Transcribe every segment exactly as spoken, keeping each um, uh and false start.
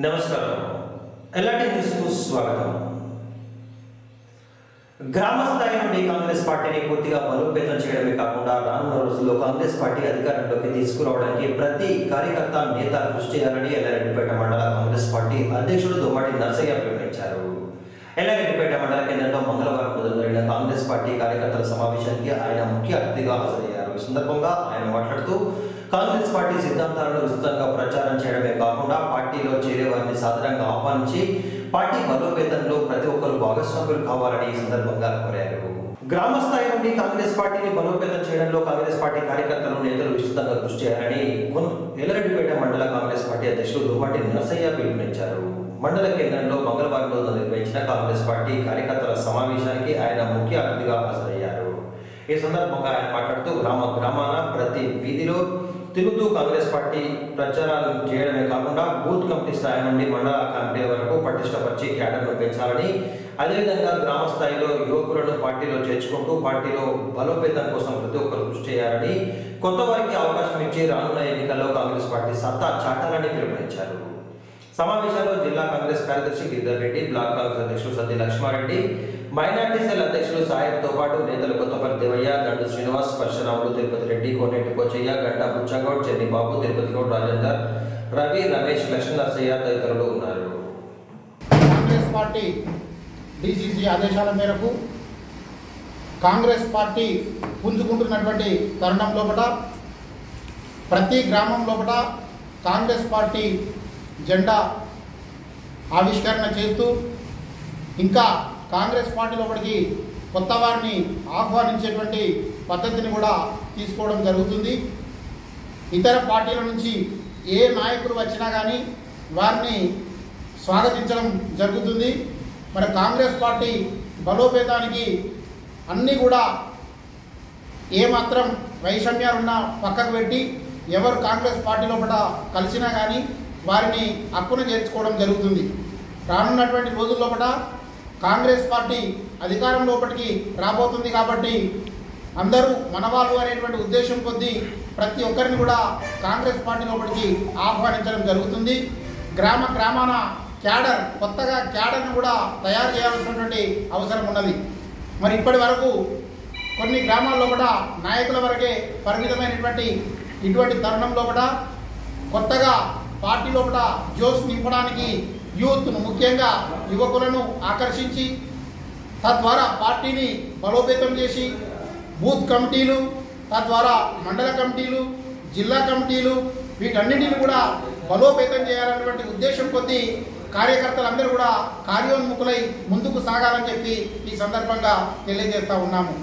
నమస్కారం. ఎలాంటి న్యూస్కు స్వాగతం. గ్రామ స్థాయి నుండి కాంగ్రెస్ పార్టీని పూర్తిగా బలోపేతం చేయడమే కాకుండా రానున్న రోజుల్లో కాంగ్రెస్ పార్టీ అధికారంలోకి తీసుకురావడానికి ప్రతి కార్యకర్త నేత కృషి చేయాలని ఎల్లారెడ్డిపేట మండల కాంగ్రెస్ పార్టీ అధ్యక్షుడు దొమ్మాటి నర్సయ్య పిలుపునిచ్చారు. ఎల్లారెడ్డిపేట మండల కేంద్రంలో మంగళవారం జరిగిన కాంగ్రెస్ పార్టీ కార్యకర్తల సమావేశానికి ఆయన ముఖ్య అతిథిగా హాజరయ్యారు. ఈ సందర్భంగా ఆయన మాట్లాడుతూ కాంగ్రెస్ పార్టీ సిద్ధాంతాలను విస్తృతంగా ప్రచారం చేయడమే కాకుండా పార్టీలో చేరే వారిని సాధారణంగా ఆహ్వానించి పార్టీ బలోపేతంలో ప్రతి ఒక్కరు భాగస్వాములు కావాలని ఈ సందర్భంగా కోరారు. గ్రామ స్థాయి నుండి కాంగ్రెస్ పార్టీని బలోపేతం చేయడంలో కాంగ్రెస్ పార్టీ కార్యకర్తలు నేతలు విస్తృతంగా కృషి చేయాలని ఎల్లారెడ్డిపేట మండల కాంగ్రెస్ పార్టీ అధ్యక్షుడు దొమ్మాటి నర్సయ్య పిలుపునిచ్చారు. మండల కేంద్రంలో మంగళవారం రోజు నిర్వహించిన కాంగ్రెస్ పార్టీ కార్యకర్తల సమావేశానికి ఆయన ముఖ్య అతిథిగా హాజరయ్యారు. ఈ సందర్భంగా ఆయన మాట్లాడుతూ గ్రామ గ్రామాన ప్రతి వీధిలో తిరుగుతూ కాంగ్రెస్ పార్టీ ప్రచారాలు చేయడమే కాకుండా బూత్ కమిటీ స్థాయి నుండి మండల కమిటీ వరకు పటిష్టపరిచి క్యాడర్ను పెంచాలని, అదేవిధంగా గ్రామ స్థాయిలో యువకులను పార్టీలో చేర్చుకుంటూ పార్టీలో బలోపేతం కోసం ప్రతి ఒక్కరు కృషి చేయాలని, కొత్త వారికి అవకాశం ఇచ్చి రానున్న ఎన్నికల్లో కాంగ్రెస్ పార్టీ సత్తా చాటాలని పిలుపునిచ్చారు. సమావేశంలో జిల్లా కాంగ్రెస్ కార్యదర్శి గిరిధర్ రెడ్డి, బ్లాక్ కాంగ్రెస్ అధ్యక్షుడు సత్య లక్ష్మారెడ్డి, మైనార్టీ సెల్ అధ్యక్షులు సాయంతో పాటు నేతలు కొత్తపల్లి దేవయ్య, దండు శ్రీనివాస్, పరశురాములు, తిరుపతి రెడ్డి, కోనేటి పోచయ్య, గంటా బుచ్చగౌడ్, చెన్ని బాబు, తిరుపతి గౌడ్, రాజేందర్, రవి, రమేష్, లక్ష్మీ నరసయ్య తదితరులు ఉన్నారు. కాంగ్రెస్ పార్టీ డిసిసి ఆదేశాల మేరకు కాంగ్రెస్ పార్టీ పుంజుకుంటున్నటువంటి తరుణం లోపల ప్రతి గ్రామం లోపల కాంగ్రెస్ పార్టీ జెండా ఆవిష్కరణ చేస్తూ ఇంకా కాంగ్రెస్ పార్టీ లోపలికి కొత్త వారిని ఆహ్వానించేటువంటి పద్ధతిని కూడా తీసుకోవడం జరుగుతుంది. ఇతర పార్టీల నుంచి ఏ నాయకులు వచ్చినా కానీ వారిని స్వాగతించడం జరుగుతుంది. మరి కాంగ్రెస్ పార్టీ బలోపేతానికి అన్నీ కూడా ఏమాత్రం వైషమ్యాలున్నా పక్కకు పెట్టి ఎవరు కాంగ్రెస్ పార్టీ లోపల కలిసినా కానీ వారిని హక్కున చేర్చుకోవడం జరుగుతుంది. రానున్నటువంటి రోజుల లోపల కాంగ్రెస్ పార్టీ అధికారం లోపలికి రాబోతుంది కాబట్టి అందరూ మనవాళ్ళు అనేటువంటి ఉద్దేశం కొద్దీ ప్రతి ఒక్కరిని కూడా కాంగ్రెస్ పార్టీ లోపలికి ఆహ్వానించడం జరుగుతుంది. గ్రామ గ్రామాన క్యాడర్ కొత్తగా క్యాడర్ను కూడా తయారు చేయాల్సినటువంటి అవసరం ఉన్నది. మరి ఇప్పటి వరకు కొన్ని గ్రామాల్లో కూడా నాయకుల వరకే పరిమితమైనటువంటి ఇటువంటి తరుణంలో కూడా కొత్తగా పార్టీ లోపల జోష్ నింపడానికి యూత్ను ముఖ్యంగా యువకులను ఆకర్షించి తద్వారా పార్టీని బలోపేతం చేసి బూత్ కమిటీలు, తద్వారా మండల కమిటీలు, జిల్లా కమిటీలు వీటన్నిటిని కూడా బలోపేతం చేయాలన్నటువంటి ఉద్దేశం కొద్దీ కార్యకర్తలందరూ కూడా కార్యోన్ముఖులై ముందుకు సాగాలని చెప్పి ఈ సందర్భంగా తెలియజేస్తూ ఉన్నాము.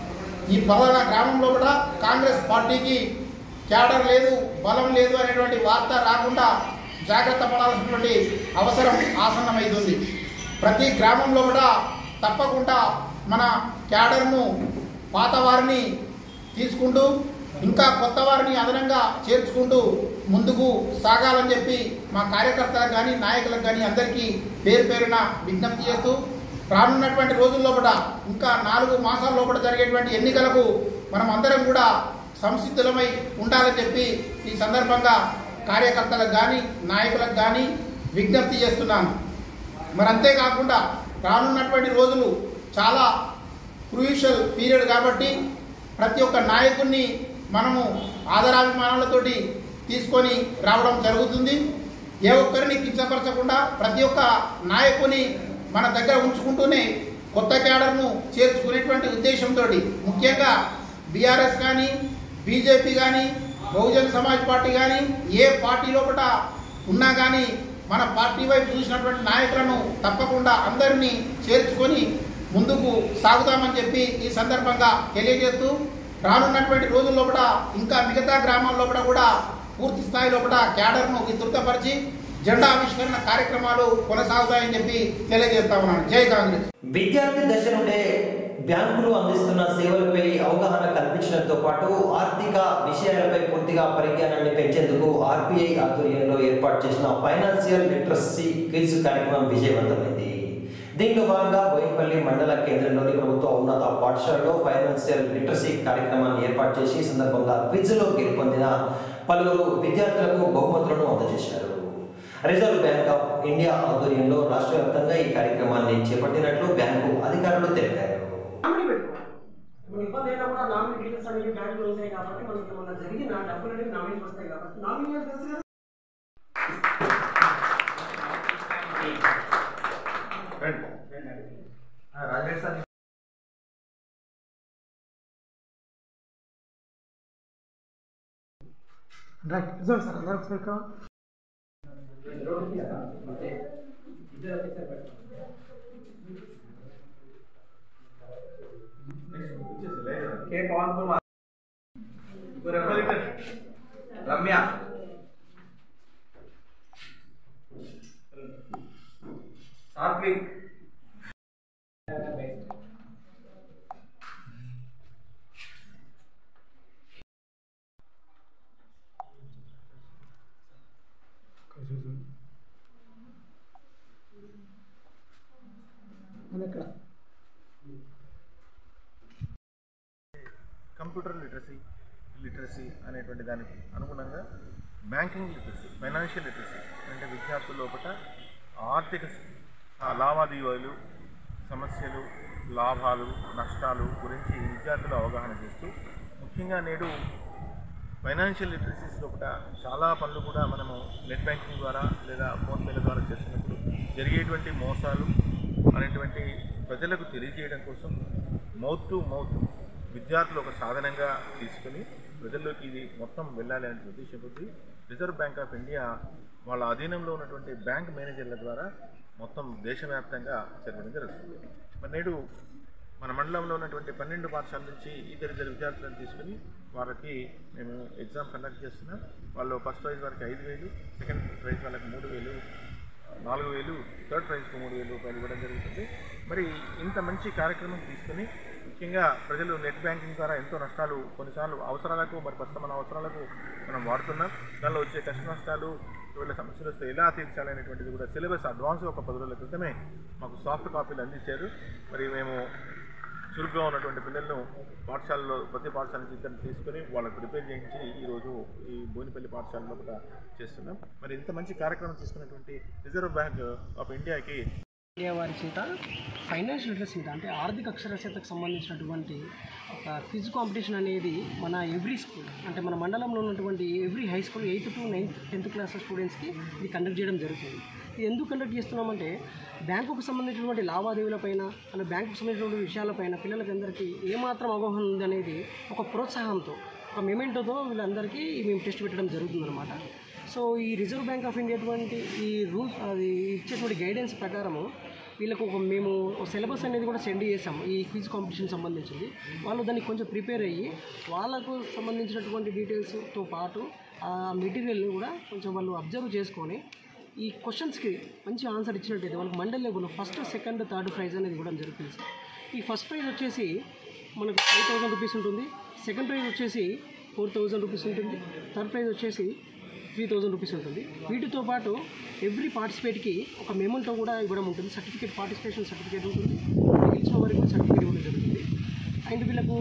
ఈ పలానా గ్రామంలో కూడా కాంగ్రెస్ పార్టీకి క్యాడర్ లేదు, బలం లేదు అనేటువంటి వార్త రాకుండా జాగ్రత్త పడాల్సినటువంటి అవసరం ఆసన్నమవుతుంది. ప్రతి గ్రామంలో కూడా తప్పకుండా మన క్యాడర్ను పాత వారిని తీసుకుంటూ ఇంకా కొత్త వారిని అదనంగా చేర్చుకుంటూ ముందుకు సాగాలని చెప్పి మా కార్యకర్తలకు కానీ నాయకులకు కానీ అందరికీ పేరు పేరున విజ్ఞప్తి చేస్తూ రానున్నటువంటి రోజుల్లో కూడా ఇంకా నాలుగు మాసాల లోపల జరిగేటువంటి ఎన్నికలకు మనం అందరం కూడా సంసిద్ధులమై ఉండాలని చెప్పి ఈ సందర్భంగా కార్యకర్తలకు కానీ నాయకులకు కానీ విజ్ఞప్తి చేస్తున్నాను. మరి అంతేకాకుండా రానున్నటువంటి రోజులు చాలా క్రూషియల్ పీరియడ్ కాబట్టి ప్రతి ఒక్క నాయకుడిని మనము ఆదరాభిమానాలతోటి తీసుకొని రావడం జరుగుతుంది. ఏ ఒక్కరిని కించపరచకుండా ప్రతి ఒక్క నాయకుని మన దగ్గర ఉంచుకుంటూనే కొత్త క్యాడర్ను చేర్చుకునేటువంటి ఉద్దేశంతో ముఖ్యంగా బీఆర్ఎస్ కానీ బీజేపీ కానీ బహుజన్ సమాజ్ పార్టీ కానీ ఏ పార్టీ లోపల ఉన్నా కానీ మన పార్టీ వైపు చూసినటువంటి నాయకులను తప్పకుండా అందరినీ చేర్చుకొని ముందుకు సాగుతామని చెప్పి ఈ సందర్భంగా తెలియజేస్తూ రానున్నటువంటి రోజుల లోపల ఇంకా మిగతా గ్రామాల లోపల కూడా పూర్తి స్థాయి లోపల క్యాడర్ను విస్తృతపరిచి జెండా ఆవిష్కరణ కార్యక్రమాలు కొనసాగుతాయని చెప్పి తెలియజేస్తా ఉన్నాను. జై కాంగ్రెస్. విద్యార్థి దశ నుండే బ్యాంకులు అందిస్తున్న సేవలపై అవగాహన కల్పించడంతో పాటు ఆర్థిక విషయాలపై పూర్తిగా పరిజ్ఞానాన్ని పెంచేందుకు ఆర్బీఐ ఆధ్వర్యంలో ఏర్పాటు చేసిన ఫైనాన్షియల్ లిటరసీ క్విజ్ కార్యక్రమం విజయవంతమైంది. దీనిలో భాగంగా బోయినపల్లి మండల కేంద్రంలోని ప్రభుత్వ ఉన్నత పాఠశాలలో ఫైనాన్షియల్ లిటరసీ కార్యక్రమాన్ని ఏర్పాటు చేసి సందర్భంగా క్విజ్లో గెలుపొందిన పలువురు విద్యార్థులకు బహుమతులను అందజేశారు. రిజర్వ్ బ్యాంక్ ఆఫ్ ఇండియా ఆధ్వర్యంలో రాష్ట్ర వ్యాప్తంగా ఈ కార్యక్రమాన్ని చేపట్టినట్లు బ్యాంకు అధికారులు తెలిపారు. ఇబ్బంది అయినా కూడా నామినీ డీటెయిల్స్ అనేవి బ్యాంకులో వస్తాయి కాబట్టి మనకి మన జరిగిన డబ్బులు అనేవి నామినీ వస్తాయి కాబట్టి nominee Rajesh sir right sir sir అందరూ ఒకసారి కా के पवन कुमार रम्या सात्विक కంప్యూటర్ లిటరసీ లిటరసీ అనేటువంటి దానికి అనుగుణంగా బ్యాంకింగ్ లిటరసీ ఫైనాన్షియల్ లిటరసీ అంటే విద్యార్థుల లోపల ఆర్థిక లావాదేవీలు సమస్యలు లాభాలు నష్టాలు గురించి విద్యార్థులు అవగాహన చేస్తూ ముఖ్యంగా నేడు ఫైనాన్షియల్ లిటరసీస్ లోపల చాలా పనులు కూడా మనము నెట్ బ్యాంకింగ్ ద్వారా లేదా ఫోన్పేల ద్వారా చేస్తున్నప్పుడు జరిగేటువంటి మోసాలు అనేటువంటి ప్రజలకు తెలియజేయడం కోసం మౌత్ టు మౌత్ విద్యార్థులు ఒక సాధనంగా తీసుకుని ప్రజల్లోకి ఇది మొత్తం వెళ్ళాలి అనే ఉద్దేశం కొద్దీ రిజర్వ్ బ్యాంక్ ఆఫ్ ఇండియా వాళ్ళ అధీనంలో ఉన్నటువంటి బ్యాంక్ మేనేజర్ల ద్వారా మొత్తం దేశవ్యాప్తంగా జరగడం జరుగుతుంది. మరి నేడు మన మండలంలో ఉన్నటువంటి పన్నెండు పాఠశాల నుంచి ఇద్దరిద్దరు విద్యార్థులను తీసుకుని వాళ్ళకి మేము ఎగ్జామ్ కండక్ట్ చేస్తున్నాం. వాళ్ళు ఫస్ట్ ప్రైజ్ వాళ్ళకి ఐదు వేలు సెకండ్ ప్రైజ్ వాళ్ళకి మూడు వేలు నాలుగు వేలు థర్డ్ ప్రైజ్కి మూడు వేలు రూపాయలు ఇవ్వడం జరుగుతుంది. మరి ఇంత మంచి కార్యక్రమం తీసుకుని ముఖ్యంగా ప్రజలు నెట్ బ్యాంకింగ్ ద్వారా ఎంతో నష్టాలు కొన్నిసార్లు అవసరాలకు మరి ప్రస్తుతం మన అవసరాలకు మనం వాడుతున్నాం. దానిలో వచ్చే కష్ట నష్టాలు వీళ్ళ సమస్యలు వస్తే ఎలా తీర్చాలనేటువంటిది కూడా సిలబస్ అడ్వాన్స్ ఒక పది రోజుల క్రితమే మాకు సాఫ్ట్ కాపీలు అందించారు. మరి మేము చురుగ్గా ఉన్నటువంటి పిల్లలను పాఠశాలలో ప్రతి పాఠశాల నుంచి ఇద్దరు తీసుకొని వాళ్ళకి ప్రిపేర్ చేయించి ఈరోజు ఈ బోయినపల్లి పాఠశాలలో కూడా చేస్తున్నాం. మరి ఇంత మంచి కార్యక్రమం తీసుకున్నటువంటి రిజర్వ్ బ్యాంక్ ఆఫ్ ఇండియాకి ఇండియా వారి చేత ఫైనాన్షియల్ లిటరసీ అంటే ఆర్థిక అక్షరాస్యతకు సంబంధించినటువంటి ఒక క్విజ్ కాంపిటీషన్ అనేది మన ఎవ్రీ స్కూల్ అంటే మన మండలంలో ఉన్నటువంటి every high school eighth to ninth tenth class స్టూడెంట్స్కి ఇది కండక్ట్ చేయడం జరుగుతుంది. ఇది ఎందుకు కండక్ట్ చేస్తున్నామంటే బ్యాంకుకు సంబంధించినటువంటి లావాదేవీలపైన అలా బ్యాంకుకు సంబంధించినటువంటి విషయాలపైన పిల్లలకి అందరికీ ఏమాత్రం అవగాహన ఉంది అనేది ఒక ప్రోత్సాహంతో ఒక మెమెంటోతో వీళ్ళందరికీ మేము టెస్ట్ పెట్టడం జరుగుతుందన్నమాట. సో ఈ రిజర్వ్ బ్యాంక్ ఆఫ్ ఇండియా అటువంటి ఈ రూల్ అది ఇచ్చేటువంటి గైడెన్స్ ప్రకారము వీళ్ళకు ఒక మేము సిలబస్ అనేది కూడా సెండ్ చేసాము ఈ క్విజ్ కాంపిటీషన్ సంబంధించింది. వాళ్ళు దానికి కొంచెం ప్రిపేర్ అయ్యి వాళ్ళకు సంబంధించినటువంటి డీటెయిల్స్తో పాటు ఆ మెటీరియల్ని కూడా కొంచెం వాళ్ళు అబ్జర్వ్ చేసుకొని ఈ క్వశ్చన్స్కి మంచి ఆన్సర్ ఇచ్చినట్టయితే వాళ్ళకి మండల్ లెవెల్లో ఫస్ట్ సెకండ్ థర్డ్ ప్రైజ్ అనేది ఇవ్వడం జరుగుతుంది. ఈ ఫస్ట్ ప్రైజ్ వచ్చేసి మనకు ఫైవ్ థౌసండ్ రూపీస్ ఉంటుంది, సెకండ్ ప్రైజ్ వచ్చేసి ఫోర్ థౌజండ్ రూపీస్ ఉంటుంది, థర్డ్ ప్రైజ్ వచ్చేసి త్రీ థౌజండ్ రూపీస్ ఉంటుంది. వీటితో పాటు ఎవ్రీ పార్టిసిపేట్కి ఒక మెమోంటో కూడా ఇవ్వడం ఉంటుంది, సర్టిఫికేట్ పార్టిసిపేషన్ సర్టిఫికేట్ ఉంటుంది, గెలిచిన వారికి కూడా సర్టిఫికేట్ ఇవ్వడం జరుగుతుంది. అండ్ వీళ్ళకు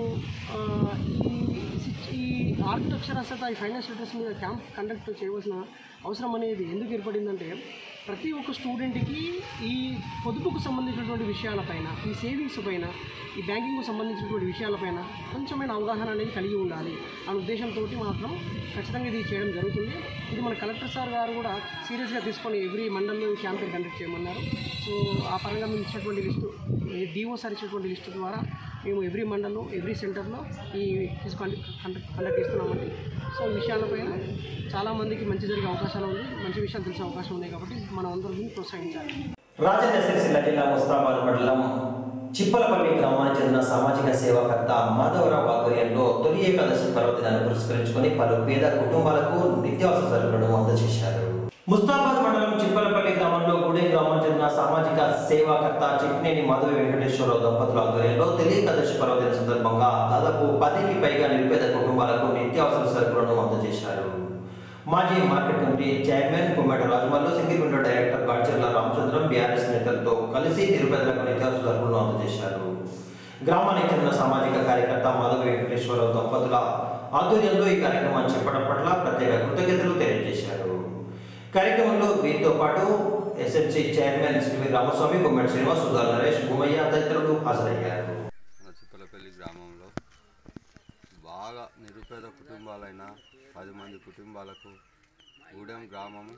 ఈ ఈ ఆర్థిక అక్షరాస్యత ఈ ఫైనాన్షియల్ లిటరసీ మీద క్యాంప్ కండక్ట్ చేయవలసిన అవసరం అనేది ఎందుకు ఏర్పడిందంటే ప్రతి ఒక్క స్టూడెంట్కి ఈ పొదుపుకు సంబంధించినటువంటి విషయాలపైన ఈ సేవింగ్స్ పైన ఈ బ్యాంకింగ్కు సంబంధించినటువంటి విషయాలపైన కొంచెమైన అవగాహన అనేది కలిగి ఉండాలి అనే ఉద్దేశంతో మాత్రం ఖచ్చితంగా ఇది చేయడం జరుగుతుంది. ఇది మన కలెక్టర్ సార్ గారు కూడా సీరియస్గా తీసుకొని ఎవ్రీ మండల్లో ఈ క్యాంపెయిన్ కండక్ట్ చేయమన్నారు. సో ఆ పరంగా మేము ఇచ్చినటువంటి లిస్టు డిఓ సార్ ఇచ్చినటువంటి లిస్టు ద్వారా మేము ఎవ్రీ మండల్లో ఎవ్రీ సెంటర్లో ఈ క్విజ్ కండక్ట్ కండక్ట్ చేస్తున్నామండి. సో ఈ విషయాలపైన చాలామందికి మంచి జరిగే అవకాశాలు ఉంది, మంచి విషయాలు తెలిసే అవకాశం ఉన్నాయి కాబట్టి మనం అందరం ప్రోత్సహించాలి. రాజన్న సిరిసిల్ల జిల్లా ముస్తాబాద్ మండలం చిప్పలపల్లి గ్రామానికి చెందిన సామాజిక సేవాకర్త మాధవరావు ఆధ్వర్యంలో తొలి ఏకాదశి పర్వదినాన్ని పురస్కరించుకొని పలు పేద కుటుంబాలకు నిత్యావసర సరుకులను అందజేశారు. ముస్తాబాద్ మండలం చిప్పలపల్లి గ్రామంలో గుడే గ్రామం చెందిన సామాజిక సేవాకర్త చిట్నేని మాధవి వెంకటేశ్వరరావు దంపతుల ఆధ్వర్యంలో తొలి ఏకాదశి పర్వదిన సందర్భంగా దాదాపు పదికి పైగా నిరుపేద కుటుంబాలకు నిత్యావసర సరుకులను అందజేశారు. మాజీ market committee chairman Kummata Rajamallu, single window director Gadcharla Ramachandram BRS నేతలతో కలిసి నిరుపేదలకు నిత్యావసర సరుకులను అందజేశారు. గ్రామానికి చెందిన సామాజిక కార్యకర్త మాధవి వెంకటేశ్వరరావు దంపతుల ఆధ్వర్యంలో ఈ కార్యక్రమాన్ని చేపట్టడం పట్ల ప్రత్యేక కృతజ్ఞతలు తెలియజేశారు. కార్యక్రమంలో వీరితో పాటు ఎస్ఎంసీ చైర్మన్ శ్రీ రామస్వామి, కొమ్మటి శ్రీనివాస్, సుధాల్ నరేష్, భూమయ్య తదితరులు హాజరయ్యారు. చిప్పలపల్లి గ్రామంలో బాగా నిరుపేద కుటుంబాలైన పది మంది కుటుంబాలకు గూడెం గ్రామము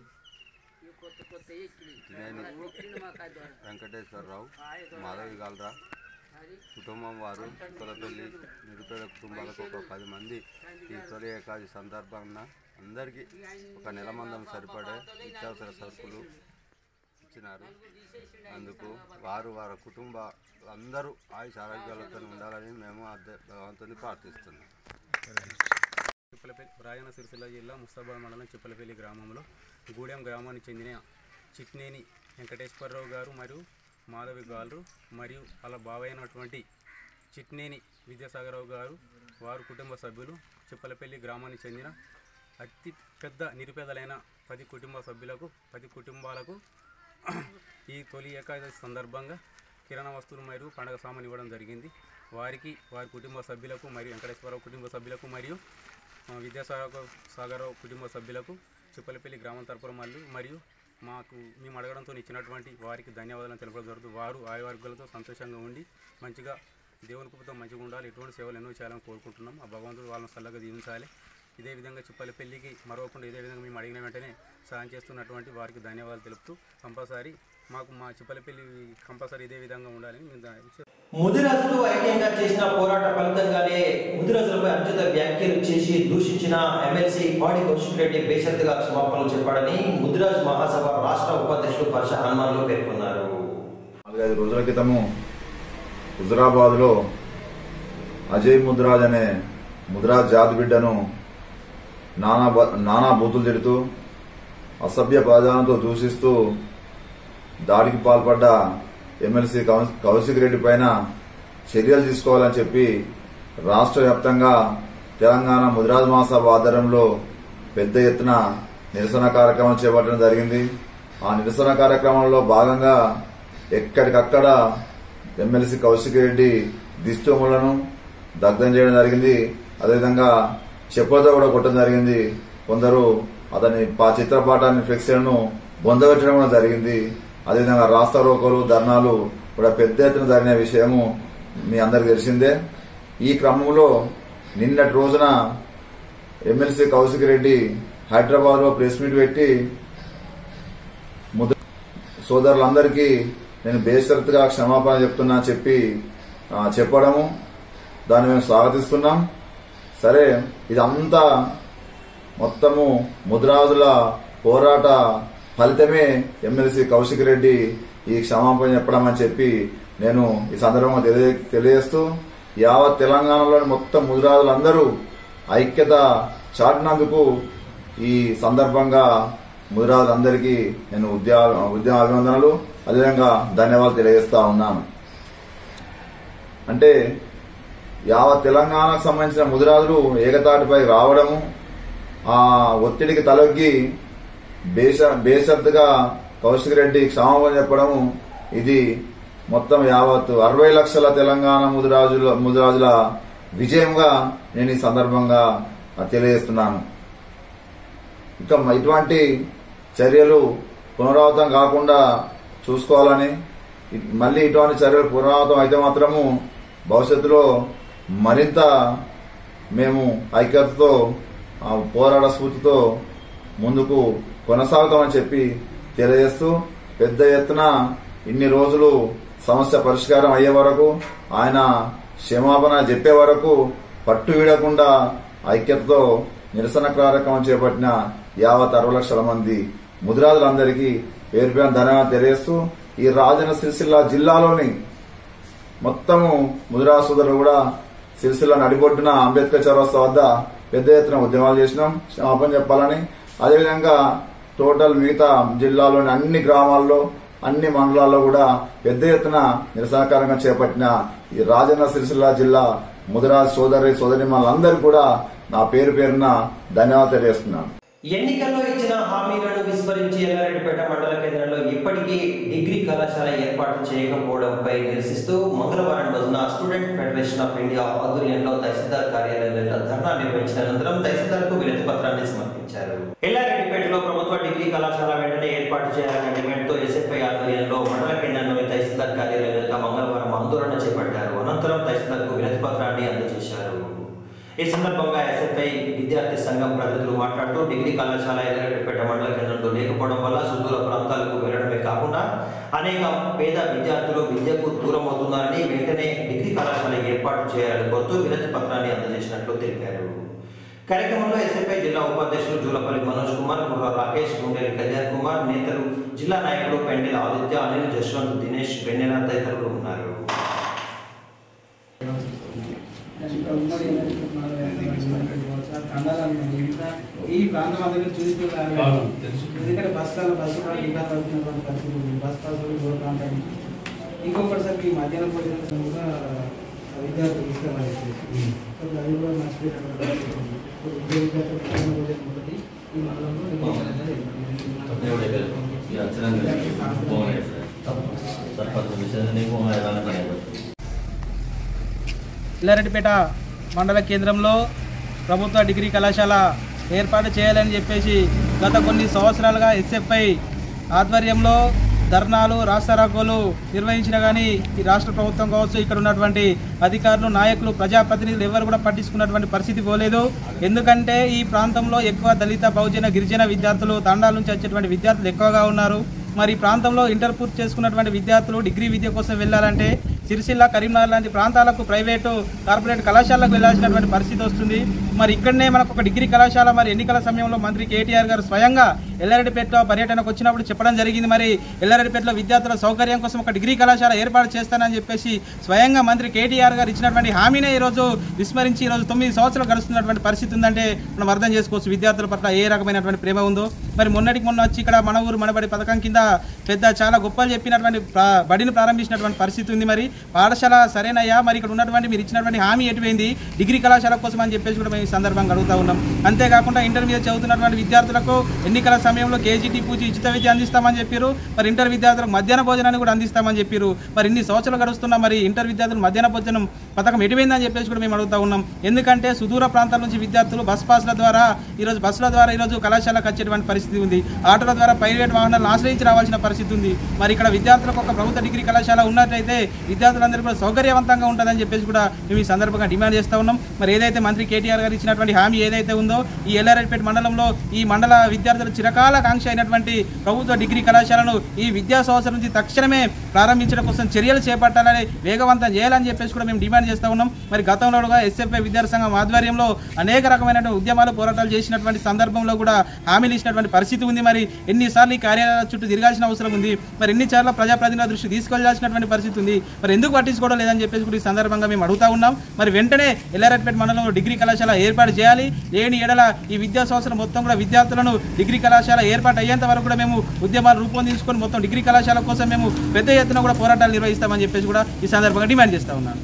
వెంకటేశ్వరరావు, మాధవి గాల్రా కుటుంబం వారు చిప్పలపల్లి నిరుపేద కుటుంబాలకు ఒక పది మంది ఈ తొలి ఏకాది సందర్భంగా అందరికీ ఒక నెల మందం సరిపడే నిత్యావసర సరుకులు ఇచ్చినారు. అందుకు వారు వారి కుటుంబ అందరూ ఆయుష ఆరోగ్యాలతో ఉండాలని మేము భగవంతుని ప్రార్థిస్తున్నాం. చిప్పలపల్లి రాయన సిరిసిల్ల జిల్లా ముస్తాబాద్ మండలం చిప్పలపల్లి గ్రామంలో గూడెం గ్రామానికి చెందిన చిట్నేని వెంకటేశ్వరరావు గారు మరియు మాధవి గారు మరియు అలా బావైనటువంటి చిట్నేని విద్యాసాగరరావు గారు వారు కుటుంబ సభ్యులు చిప్పలపల్లి గ్రామానికి చెందిన అతి పెద్ద నిరుపేదలైన పది కుటుంబ సభ్యులకు పది కుటుంబాలకు ఈ తొలి ఏకాదశి సందర్భంగా కిరాణా వస్తువులు మరియు పండగ సామాన్ ఇవ్వడం జరిగింది. వారికి వారి కుటుంబ సభ్యులకు మరియు వెంకటేశ్వరరావు కుటుంబ సభ్యులకు మరియు విద్యాసాగర్ సాగరరావు కుటుంబ సభ్యులకు చిప్పలపల్లి గ్రామం తరపున మళ్ళీ మరియు మాకు మేము అడగడంతో ఇచ్చినటువంటి వారికి ధన్యవాదాలను తెలపడం జరుగుతుంది. వారు ఆయా వర్గాలతో సంతోషంగా ఉండి మంచిగా దేవుని కృపతో మంచిగా ఉండాలి. ఎటువంటి సేవలు ఎన్నో చేయాలని కోరుకుంటున్నాం. ఆ భగవంతుడు వాళ్ళని చల్లగా దీవించాలి. ఇదే విధంగా చిప్పలపల్లికి మరవకుండా ఇదే విధంగా మేము అడిగిన వెంటనే సాయం చేస్తున్నటువంటి వారికి ధన్యవాదాలు తెలుపుతూ కంపల్సరీ మాకు మా చిప్పలపల్లి కంపల్సరీ ఇదే విధంగా ఉండాలని మేము ముదిరాజులు ఐక్యంగా చేసిన పోరాట ఫలితంగానే ముదిరాజులపై అనుచిత వ్యాఖ్యలు చేసి దూషించిన ఎమ్మెల్సీ పాడి కౌశిక్ రెడ్డి బేషరతుగా క్షమాపణలు చెప్పాడని ముదిరాజ్ మహాసభ రాష్ట్ర ఉపాధ్యక్షులు పర్ష హనుమాన్లు పేర్కొన్నారు. నాలుగైదు రోజుల క్రితము హుజురాబాద్లో అజయ్ ముదిరాజ్ అనే ముదిరాజ్ జాతి బిడ్డను నానా నానా బూతులు తిడుతూ అసభ్య పదాలతో దూషిస్తూ దాడికి పాల్పడ్డ ఎమ్మెల్సీ కౌశిక్ రెడ్డి పైన చర్యలు తీసుకోవాలని చెప్పి రాష్ట్ర వ్యాప్తంగా తెలంగాణ ముదిరాజ్ మహాసభ ఆధ్వర్యంలో పెద్ద ఎత్తున నిరసన కార్యక్రమం చేపట్టడం జరిగింది. ఆ నిరసన కార్యక్రమంలో భాగంగా ఎక్కడికక్కడ ఎమ్మెల్సీ కౌశిక్ రెడ్డి దిష్టిబొమ్మలను దగ్ధం చేయడం జరిగింది. అదేవిధంగా చెప్పులతో కూడా కొట్టడం జరిగింది. కొందరు అతని చిత్రపటాన్ని ఫ్లెక్సీలను బొందబెట్టడం కూడా జరిగింది. అదేవిధంగా రాస్తా రోకోలు ధర్నాలు కూడా పెద్ద ఎత్తున జరిగిన విషయము మీ అందరికి తెలిసిందే. ఈ క్రమంలో నిన్నటి రోజున ఎమ్మెల్సీ కౌశిక్ రెడ్డి హైదరాబాద్ లో ప్రెస్ మీట్ పెట్టి సోదరులందరికీ నేను బేషరతుగా క్షమాపణ చెప్తున్నా చెప్పి చెప్పడము దాన్ని మేము స్వాగతిస్తున్నాం. సరే, ఇదంతా మొత్తము ముదిరాజుల పోరాట ఫలితమే ఎమ్మెల్సీ కౌశిక్ రెడ్డి ఈ క్షమాపణ చెప్పడం అని చెప్పి నేను ఈ సందర్భంగా తెలియజేస్తూ యావత్ తెలంగాణలోని మొత్తం ముదిరాజులందరూ ఐక్యత చాటినందుకు ఈ సందర్భంగా ముదిరాజులందరికీ నేను ఉద్యమ ఉద్యమ అభినందనలు అదేవిధంగా ధన్యవాదాలు తెలియజేస్తా ఉన్నాను. అంటే యావత్ తెలంగాణకు సంబంధించిన ముదిరాజులు ఏకతాటిపై రావడము, ఆ ఒత్తిడికి తలొగ్గి బేష బేషరతుగా కౌశిక్ రెడ్డి క్షమాపణ చెప్పడము ఇది మొత్తం యావత్ అరవై లక్షల తెలంగాణ ముదిరాజుల ముదిరాజుల విజయంగా నేను ఈ సందర్భంగా తెలియజేస్తున్నాను. ఇక ఇటువంటి చర్యలు పునరావృతం కాకుండా చూసుకోవాలని, మళ్లీ ఇటువంటి చర్యలు పునరావృతం అయితే మాత్రము భవిష్యత్తులో మరింత మేము ఐక్యతతో పోరాట స్ఫూర్తితో ముందుకు కొనసాగుతామని చెప్పి తెలియజేస్తూ పెద్ద ఎత్తున ఇన్ని రోజులు సమస్య పరిష్కారం అయ్యే వరకు ఆయన క్షమాపణ చెప్పే వరకు పట్టు వీడకుండా ఐక్యతతో నిరసన కార్యక్రమం చేపట్టిన యావత్ అరవై లక్షల మంది ముదిరాజులందరికీ పేరు పేరు ధన్యవాదాలు తెలియజేస్తూ ఈ రాజన్న సిరిసిల్ల జిల్లాలోని మొత్తము ముదిరాజు సోదరులు కూడా సిరిసిల్ల నడిబొడ్డున అంబేద్కర్ చౌరస్తా వద్ద పెద్ద ఎత్తున ఉద్యమాలు చేసినాం క్షమాపణ చెప్పాలని. అదేవిధంగా టోటల్ మిగతా జిల్లాలోని అన్ని గ్రామాల్లో అన్ని మండలాల్లో కూడా పెద్ద ఎత్తున నిరసన కార్యక్రమం చేపట్టిన ఈ రాజన్న సిరిసిల్ల జిల్లా ముదిరాజ్ సోదరి సోదరిమణులందరూ కూడా నా పేరు పేరున ధన్యవాదాలు తెలియజేస్తున్నాను. ఎన్నికల్లో ఇచ్చిన హామీలను విస్మరించి ఎల్లారెడ్డిపేట మండల కేంద్రంలో ఇప్పటికీ డిగ్రీ కళాశాల ఏర్పాటు చేయకపోవడంపై నిరసిస్తూ మంగళవారం రోజున స్టూడెంట్ ఫెడరేషన్ ఆఫ్ ఇండియా ఆధ్వర్యంలో తహసీల్దార్ కార్యాలయంలో ధర్నా నిర్వహించిన అనంతరం తహసీల్దార్కు వినతి పత్రాన్ని సమర్పించారు. ఎల్లారెడ్డిపేటలో ప్రభుత్వ ప్రభుత్వ డిగ్రీ కళాశాల వెంటనే ఏర్పాటు చేయాలనే డిమాండ్తో ఎస్ఎఫ్ఐ ఆధ్వర్యంలో మండల కేంద్రంలోని తహసీల్దార్ కార్యాలయం వద్ద మంగళవారం ఆందోళన చేపట్టారు. అనంతరం తహసీల్దార్కు వినతి పత్రాన్ని అందజేశారు. ఈ సందర్భంగా ఎస్ఎఫ్ఐ విద్యార్థి సంఘం ప్రతినిధులు మాట్లాడుతూ డిగ్రీ కళాశాల ఎల్లరెడ్డిపేట మండల కేంద్రంలో లేకపోవడం వల్ల సుదూర ప్రాంతాలకు వెళ్లడమే కాకుండా అనేక పేద విద్యార్థులు విద్యకు దూరం అవుతున్నారని వెంటనే డిగ్రీ కళాశాల ఏర్పాటు చేయాలని కోరుతూ వినతి పత్రాన్ని అందజేసినట్లు తెలిపారు. కార్యక్రమంలో ఎస్ఎఫ్ఐ జిల్లా ఉపాధ్యక్షులు జూలపల్లి మనోజ్ కుమార్, కుర్ర రాకేష్, గుండెలి కళ్యాణ్ కుమార్, నేతలు జిల్లా నాయకులు పెండెల ఆదిత్య, అనిల్, జశ్వంత్, దినేష్, వెన్నెల తదితరులు ఉన్నారు. ఈ ప్రాంతం అందరికీ చూసుకోవాలి. ఎందుకంటే బస్సులు బస్సు కూడా ఇబ్బంది పడుతున్నటువంటి పరిస్థితి, బస్ పాసులు దూర ప్రాంతానికి. ఇంకొకటిసారి ఈ మధ్యాహ్నం భోజనం కూడా విద్యార్థులు తీసుకోవాలి. అది కూడా మర్చిపోయేటటువంటి విద్యార్థులు ఒకటి ఈ మండలంలో ఎల్లారెడ్డిపేట మండల కేంద్రంలో ప్రభుత్వ డిగ్రీ కళాశాల ఏర్పాటు చేయాలని చెప్పేసి గత కొన్ని సంవత్సరాలుగా ఎస్ఎఫ్ఐ ఆధ్వర్యంలో ధర్నాలు, రాస్తారోకోలు నిర్వహించినా కానీ ఈ రాష్ట్ర ప్రభుత్వం కావచ్చు, ఇక్కడ ఉన్నటువంటి అధికారులు, నాయకులు, ప్రజాప్రతినిధులు ఎవరు కూడా పట్టించుకున్నటువంటి పరిస్థితి పోలేదు. ఎందుకంటే ఈ ప్రాంతంలో ఎక్కువ దళిత, బహుజన, గిరిజన విద్యార్థులు, తండాల నుంచి వచ్చేటువంటి విద్యార్థులు ఎక్కువగా ఉన్నారు. మరి ఈ ప్రాంతంలో ఇంటర్ పూర్తి చేసుకున్నటువంటి విద్యార్థులు డిగ్రీ విద్య కోసం వెళ్ళాలంటే సిరిసిల్ల, కరీంనగర్ లాంటి ప్రాంతాలకు ప్రైవేటు, కార్పొరేట్ కళాశాలకు వెళ్లాల్సినటువంటి పరిస్థితి వస్తుంది. మరి ఇక్కడనే మనకు ఒక డిగ్రీ కళాశాల మరి ఎన్నికల సమయంలో మంత్రి కేటీఆర్ గారు స్వయంగా ఎల్లారెడ్డిపేటలో పర్యటనకు వచ్చినప్పుడు చెప్పడం జరిగింది. మరి ఎల్లారెడ్డిపేటలో విద్యార్థుల సౌకర్యం కోసం ఒక డిగ్రీ కళాశాల ఏర్పాటు చేస్తానని చెప్పేసి స్వయంగా మంత్రి కేటీఆర్ గారు ఇచ్చినటువంటి హామీనే ఈరోజు విస్మరించి ఈరోజు తొమ్మిది సంవత్సరాలు గడుస్తున్నటువంటి పరిస్థితి ఉందంటే మనం అర్థం చేసుకోవచ్చు విద్యార్థుల పట్ల ఏ రకమైనటువంటి ప్రేమ ఉందో. మరి మొన్నటికి మొన్న వచ్చి ఇక్కడ మన ఊరు మనబడి పథకం కింద పెద్ద చాలా గొప్పలు చెప్పినటువంటి బడిని ప్రారంభించినటువంటి పరిస్థితి ఉంది. మరి పాఠశాల సరేనయ్యా, మరి ఇక్కడ ఉన్నటువంటి మీరు ఇచ్చినటువంటి హామీ ఎటువైంది డిగ్రీ కళాశాల కోసం అని చెప్పేసి కూడా మేము ఈ సందర్భంగా అడుగుతా ఉన్నాం. అంతేకాకుండా ఇంటర్మీడియట్ చదువుతున్నటువంటి విద్యార్థులకు ఎన్నికల సమయంలో కేజీటీ పూజ ఉచిత విద్య అందిస్తామని చెప్పారు. మరి ఇంటర్ విద్యార్థులకు మధ్యాహ్న భోజనాన్ని కూడా అందిస్తామని చెప్పారు. మరి ఇన్ని సంవత్సరాలు గడుస్తున్నా మరి ఇంటర్ విద్యార్థులు మధ్యాహ్న భోజనం పథకం ఎటువైందని చెప్పేసి కూడా మేము అడుగుతా ఉన్నాం. ఎందుకంటే సుదూర ప్రాంతాల నుంచి విద్యార్థులు బస్ పాస్ల ద్వారా ఈరోజు బస్సుల ద్వారా ఈరోజు కళాశాలకు వచ్చేటువంటి పరిస్థితి ఉంది. ఆటోల ద్వారా ప్రైవేట్ వాహనాలను ఆశ్రయించి రావాల్సిన పరిస్థితి ఉంది. మరి ఇక్కడ విద్యార్థులకు ఒక ప్రభుత్వ డిగ్రీ కళాశాల ఉన్నట్లయితే విద్యార్థులందరూ కూడా సౌకర్యవంతంగా ఉంటుందని చెప్పేసి కూడా మేము ఈ సందర్భంగా డిమాండ్ చేస్తూ ఉన్నాం. మరి ఏదైతే మంత్రి కేటీఆర్ గారు ఇచ్చినటువంటి హామీ ఏదైతే ఉందో ఈ ఎల్లారెడ్డిపేట మండలంలో ఈ మండల విద్యార్థుల చిరకాల కాంక్ష అయినటువంటి ప్రభుత్వ డిగ్రీ కళాశాలను ఈ విద్యా సంవత్సరం నుంచి తక్షణమే ప్రారంభించడం కోసం చర్యలు చేపట్టాలని, వేగవంతం చేయాలని చెప్పేసి కూడా మేము డిమాండ్ చేస్తూ ఉన్నాం. మరి గతంలో కూడా ఎస్ఎఫ్ఐ విద్యార్థి సంఘం ఆధ్వర్యంలో అనేక రకమైనటువంటి ఉద్యమాలు, పోరాటాలు చేసినటువంటి సందర్భంలో కూడా హామీలు ఇచ్చినటువంటి పరిస్థితి ఉంది. మరి ఎన్నిసార్లు ఈ కార్యాలయాల చుట్టూ తిరగాల్సిన అవసరం ఉంది. మరి ఎన్నిసార్లు ప్రజాప్రతినిధుల దృష్టి తీసుకెళ్లాల్సినటువంటి పరిస్థితి ఉంది. మరి ఎందుకు పట్టించుకోవడం లేదని చెప్పేసి కూడా ఈ సందర్భంగా మేము అడుగుతా ఉన్నాం. మరి వెంటనే ఎల్లారెడ్డిపేట మండలంలో డిగ్రీ కళాశాల ఏర్పాటు చేయాలి. లేని ఎడల ఈ విద్యా సంవత్సరం మొత్తం కూడా విద్యార్థులను డిగ్రీ కళాశాల ఏర్పాటు అయ్యేంత వరకు కూడా మేము ఉద్యమాలు రూపొందించుకొని మొత్తం డిగ్రీ కళాశాల కోసం మేము పెద్ద ఎత్తున కూడా పోరాటాలు నిర్వహిస్తామని చెప్పేసి కూడా ఈ సందర్భంగా డిమాండ్ చేస్తూ ఉన్నాను.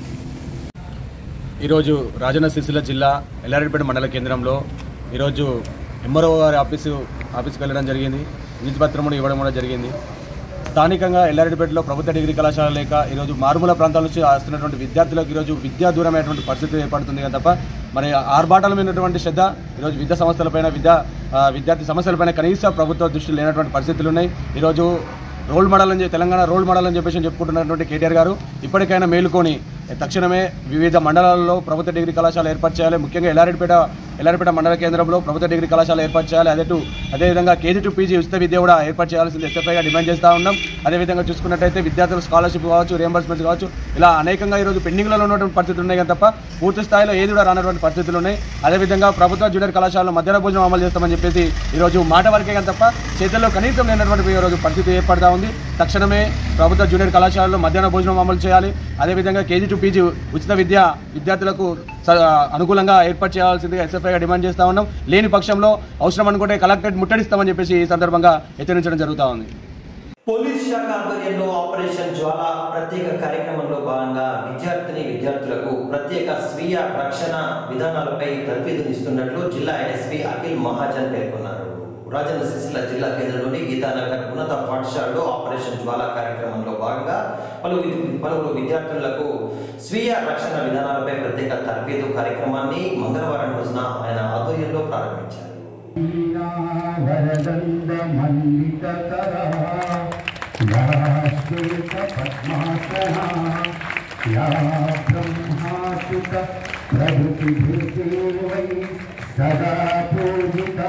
ఈరోజు రాజన్న సిరిసిల్ల జిల్లా ఎల్లారెడ్డిపేట మండల కేంద్రంలో ఈరోజు ఎంఆర్ఓ గారి ఆఫీసు ఆఫీస్కి వెళ్ళడం జరిగింది. వినతి పత్రం కూడా ఇవ్వడం కూడా జరిగింది. స్థానికంగా ఎల్లారెడ్డిపేటలో ప్రభుత్వ డిగ్రీ కళాశాల లేక ఈరోజు మారుమూల ప్రాంతాల నుంచి వస్తున్నటువంటి విద్యార్థులకు ఈరోజు విద్యా దూరమైనటువంటి పరిస్థితి ఏర్పడుతుంది తప్ప మరి ఆర్భాటాల మీదటువంటి శ్రద్ధ ఈరోజు విద్యా సంస్థలపైన, విద్యా విద్యార్థి సమస్యలపైన కనీస ప్రభుత్వ దృష్టి లేనటువంటి పరిస్థితులు ఉన్నాయి. ఈరోజు రోల్ మోడల్ అని తెలంగాణ రోల్ మోడల్ అని చెప్పేసి చెప్పుకుంటున్నటువంటి కేటీఆర్ గారు ఇప్పటికైనా మేలుకొని తక్షణమే వివిధ మండలాల్లో ప్రభుత్వ డిగ్రీ కళాశాల ఏర్పాటు చేయాలి. ముఖ్యంగా ఎల్లారెడ్డిపేట ఎల్లారెడ్డిపేట మండల కేంద్రంలో ప్రభుత్వ డిగ్రీ కళాశాల ఏర్పాటు చేయాలి. అదే టు అదేవిధంగా కేజీ టు పీజీ ఉచిత విద్య కూడా ఏర్పాటు చేయాల్సింది ఎస్ఎఫ్ఐగా డిమాండ్ చేస్తూ ఉన్నాం. అదేవిధంగా చూసుకున్నట్టయితే విద్యార్థుల స్కాలర్షిప్ కావచ్చు, రియంబర్స్మెంట్స్ కావచ్చు, ఇలా అనేకంగా ఈరోజు పెండింగ్లో ఉన్నటువంటి పరిస్థితులు ఉన్నాయి కానీ తప్ప పూర్తి స్థాయిలో ఏది కూడా రానటువంటి పరిస్థితులు ఉన్నాయి. అదేవిధంగా ప్రభుత్వ జూనియర్ కళాశాలలో మధ్యాహ్న భోజనం అమలు చేస్తామని చెప్పేసి ఈరోజు మాట వరకే కానీ తప్ప చేతుల్లో కనీసం లేనటువంటి ఈరోజు పరిస్థితి ఏర్పడతా ఉంది. తక్షణమే ప్రభుత్వ జూనియర్ కళాశాలలో మధ్యాహ్న భోజనం అమలు చేయాలి. అదేవిధంగా కేజీ టు పీజీ ఉచిత విద్య విద్యార్థులకు అనుకూలంగా ఏర్పాటు చేయాల్సిందిగా ఎస్ఎఫ్ఐగా డిమాండ్ చేస్తూ ఉన్నాం. లేని పక్షంలో అవసరం అనుకుంటే కలెక్టరేట్ ముట్టడిస్తామని చెప్పేసి ఈ సందర్భంగా హెచ్చరించడం జరుగుతూ ఉంది. పోలీస్ శాఖ ఆధ్వర్యంలో ఆపరేషన్ జ్వాల ప్రత్యేక కార్యక్రమంలో భాగంగా విద్యార్థిని విద్యార్థులకు ప్రత్యేక స్వీయ రక్షణ విధానాలపై తర్ఫీదునిస్తున్నట్లు జిల్లా ఎస్పీ అఖిల్ మహాజన్ పేర్కొన్నారు. రాజన్న సిరిసిల్ల జిల్లా కేంద్రంలోని గీతానగర్ ఉన్నత పాఠశాలలో ఆపరేషన్ జ్వాల కార్యక్రమంలో భాగంగా పలు పలువురు విద్యార్థులకు స్వీయ రక్షణ విధానాలపై ప్రత్యేక తర్ఫీదు కార్యక్రమాన్ని మంగళవారం రోజున ఆయన ఆధ్వర్యంలో ప్రారంభించారు. सदा पूजिता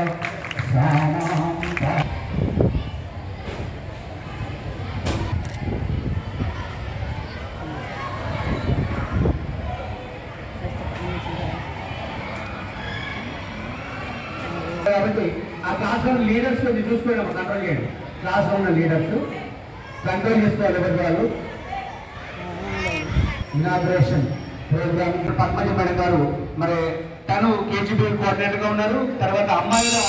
కాబట్టి ఆ క్లాస్ లో లీడర్స్ చూసుకోవడం కంట్రోల్ చేయండి. క్లాస్ లో ఉన్న లీడర్స్ కంట్రోల్ చేసుకోవాలి. ఎవరి వాళ్ళు ఇనాగ్రేషన్ ప్రోగ్రామ్ పద్మజ మేడం గారు మరి తను కేజీబీ కోఆర్డినేటర్ గా ఉన్నారు. తర్వాత అమ్మాయిగా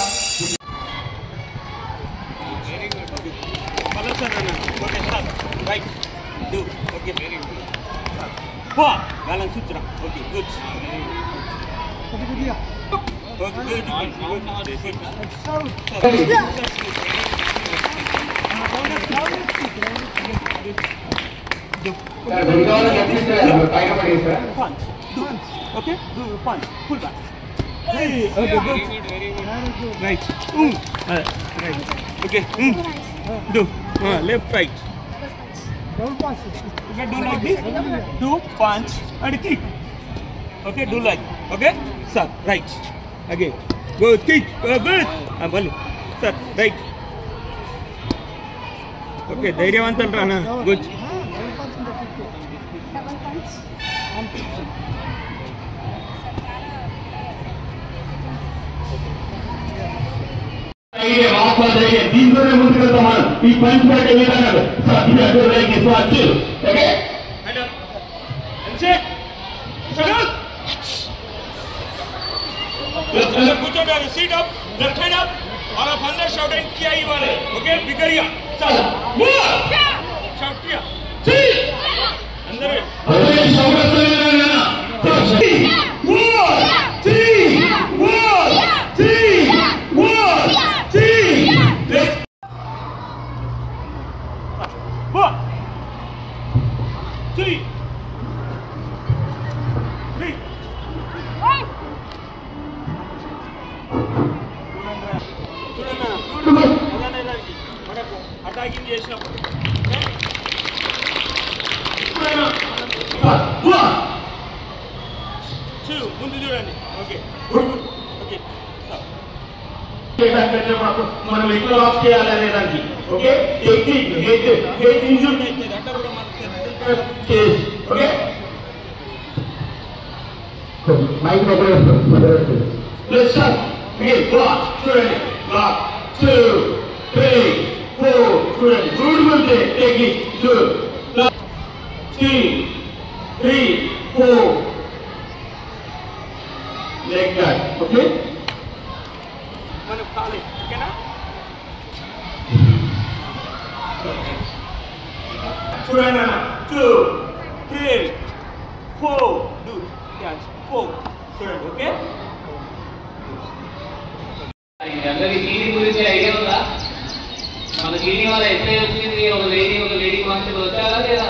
Okay, do punch, pull back. Hey, okay, good. Right. Mm. Uh, right. Okay. Mm. Do. Uh, left, right. Okay, do like this. Do punch and kick. Okay, do like. Okay, sir. Right. Again. Good kick. Uh, good. Uh, Balu. Sir. Right. Okay, ధైర్యవంతం Rana. Good. దీంట్లోనే ముందుకెళ్తాం మనం. ఈ punch పట్టే విధానం కూర్చోండి. Seat up, left hand up, और आप अंदर शॉटिंग किया ही वाले. ओके बिगड़िया चल शॉट किया अंदर అటాకింగ్ చేసినప్పుడు ముందు చూడండి. ఓకే ఓకే మనం ఎక్కువ లాక్ చేయాలి అనే దానికి. Okay technique head head injure అవుతుంది అట్లా కూడా మనకి. Okay mike let's start again. Block చూడండి. బ్లాక్ టూ త్రీ ఫోర్ చూడండి. Good good technique two three three four like that. Okay మనం ఖాళీ. ఓకేనా చూడండి అన్న. Two three four do four చూడండి. ఓకే అందరికి టీవీ గురించి ఐడియా ఉందా? మన టీవీ వల్ల ఎస్ఐ వచ్చింది, ఒక లేడీ ఒక లేడీ కానిస్టేబుల్ వచ్చారా లేదా?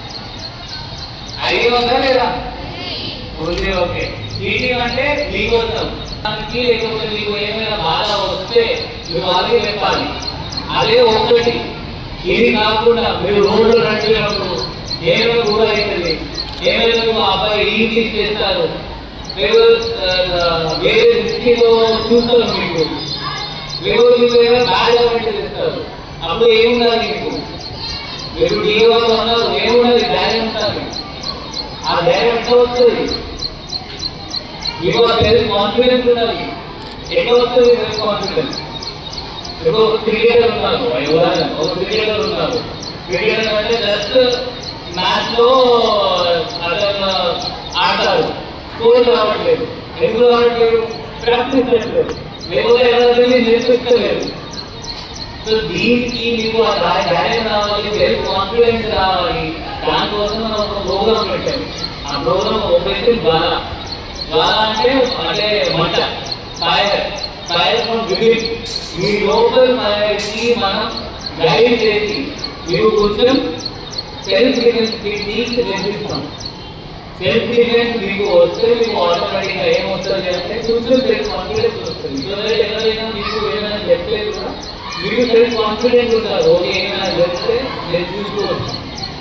ఐడియా ఉందా లేదా? ఉంది. ఓకే టీవీ అంటే మీకు వస్తాం దానికి, లేకపోతే మీకు ఏమైనా బాధ వస్తే మీరు వాళ్ళకి చెప్పాలి. అదే ఒకటి. ఇది కాకుండా మీరు రోడ్లు నడిచినప్పుడు ఏమైనా కూడా అవుతుంది, ఏమైనా మా అబ్బాయి ఈ చేస్తారు, మీరు వేరే దృష్టిలో చూస్తారు, మీకు మీరు మీకు ఏమైనా బ్యాడ్ చేస్తారు. అప్పుడు ఏముండాలి మీకు? మీరు డీఓ ఉన్నారు, ఏముండాలి? ధైర్యం ఉంటారు. ఆ ధైర్యం ఎట్లా వస్తుంది? మీకు సెల్ఫ్ కాన్ఫిడెన్స్ ఉండాలి. ఎట్లా వస్తుంది సెల్ఫ్ కాన్ఫిడెన్స్? ఇప్పుడు క్రికెటర్ ఉన్నారు, ఎవరైనా ఒక క్రికెటర్ ఉన్నారు. క్రికెటర్ అంటే జస్ట్ మ్యాచ్ లో అతను ఆడతారు, స్కోర్ రావట్లేదు. ఎందుకు రావట్లేదు? ప్రాక్టీస్ చేయట్లేదు, లేకపోతే ఎవరైనా నేర్పించలేదు. సో దీనికి మీకు ఆ ధైర్యం రావాలి, సెల్ఫ్ కాన్ఫిడెన్స్ రావాలి. దానికోసం మనం ఒక ప్రోగ్రామ్ పెట్టాము. ఆ ప్రోగ్రామ్ ఒకటి జ్వాల. జ్వాల అంటే అంటే మంట, ఫైర్. Fire from within. మీ లోపల ఫైర్కి మనం గైడ్ చేసి మీరు కొంచెం సెల్ఫ్ డిఫెన్స్ టెక్నిక్స్ నేర్పిస్తాం. సెల్ఫ్ డిఫెన్స్ మీకు వస్తే మీకు ఆటోమేటిక్గా ఏమవుతుంది అంటే కొంచెం సెల్ఫ్ కాన్ఫిడెన్స్ వస్తుంది. సో ఎవరైనా మీకు ఏమైనా చెప్తే కూడా మీరు సెల్ఫ్ కాన్ఫిడెంట్ ఉంటారు. ఓకే ఏమైనా చెప్తే నేను చూసుకోవచ్చు.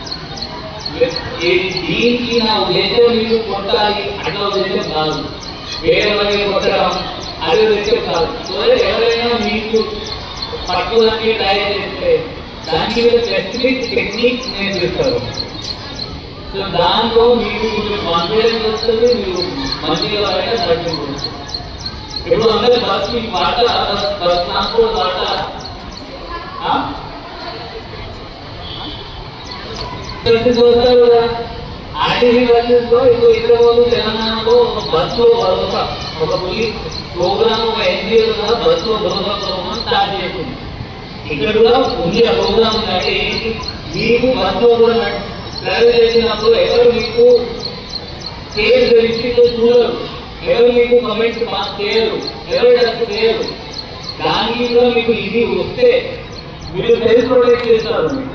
దీనికి నా ఉద్దేశం మీరు కొట్టాలి అట్లా ఉద్దేశం కాదు, వేరే వాళ్ళని కొట్టడం అదే ఉద్దేశం కాదు. సో ఎవరైనా మీకు పట్టుకోవడానికి ట్రై చేస్తే దానికి మీరు స్పెసిఫిక్ టెక్నిక్స్ నేర్పిస్తారు. సో దాంట్లో మీకు కాన్ఫిడెన్స్ వస్తుంది, మీరు మంచిగా వాడగా నడుచుకోవచ్చు. ఇప్పుడు అందరూ బస్ మీకు వాడతారా? బస్ బస్ ట్రాన్స్పోర్ట్ వాడతారా? వస్తారు కదా ఆర్టీసీ బస్సెస్ లో ఇప్పుడు హైదరాబాద్ తెలంగాణలో ఒక బస్సులో భరోసా ఒక పోలీస్ ప్రోగ్రామ్ ఒక ఎన్జిఓ కూడా బస్సులో భరోసా ప్రోగ్రామ్ స్టార్ట్ చేస్తుంది. ఇక్కడ కూడా ఉంది ఆ ప్రోగ్రామ్. అంటే ఏంటి, మీకు బస్సులో కూడా ట్రావెల్ చేసినప్పుడు ఎవరు మీకు సేఫ్ దృష్టితో చూడరు, ఎవరు మీకు కమెంట్స్ పాస్ చేయరు, ఎవరు టచ్ చేయరు. దానికి కూడా మీకు ఇది వస్తే మీరు సెల్ఫ్ ప్రొటెక్ట్ చేస్తారు. మీకు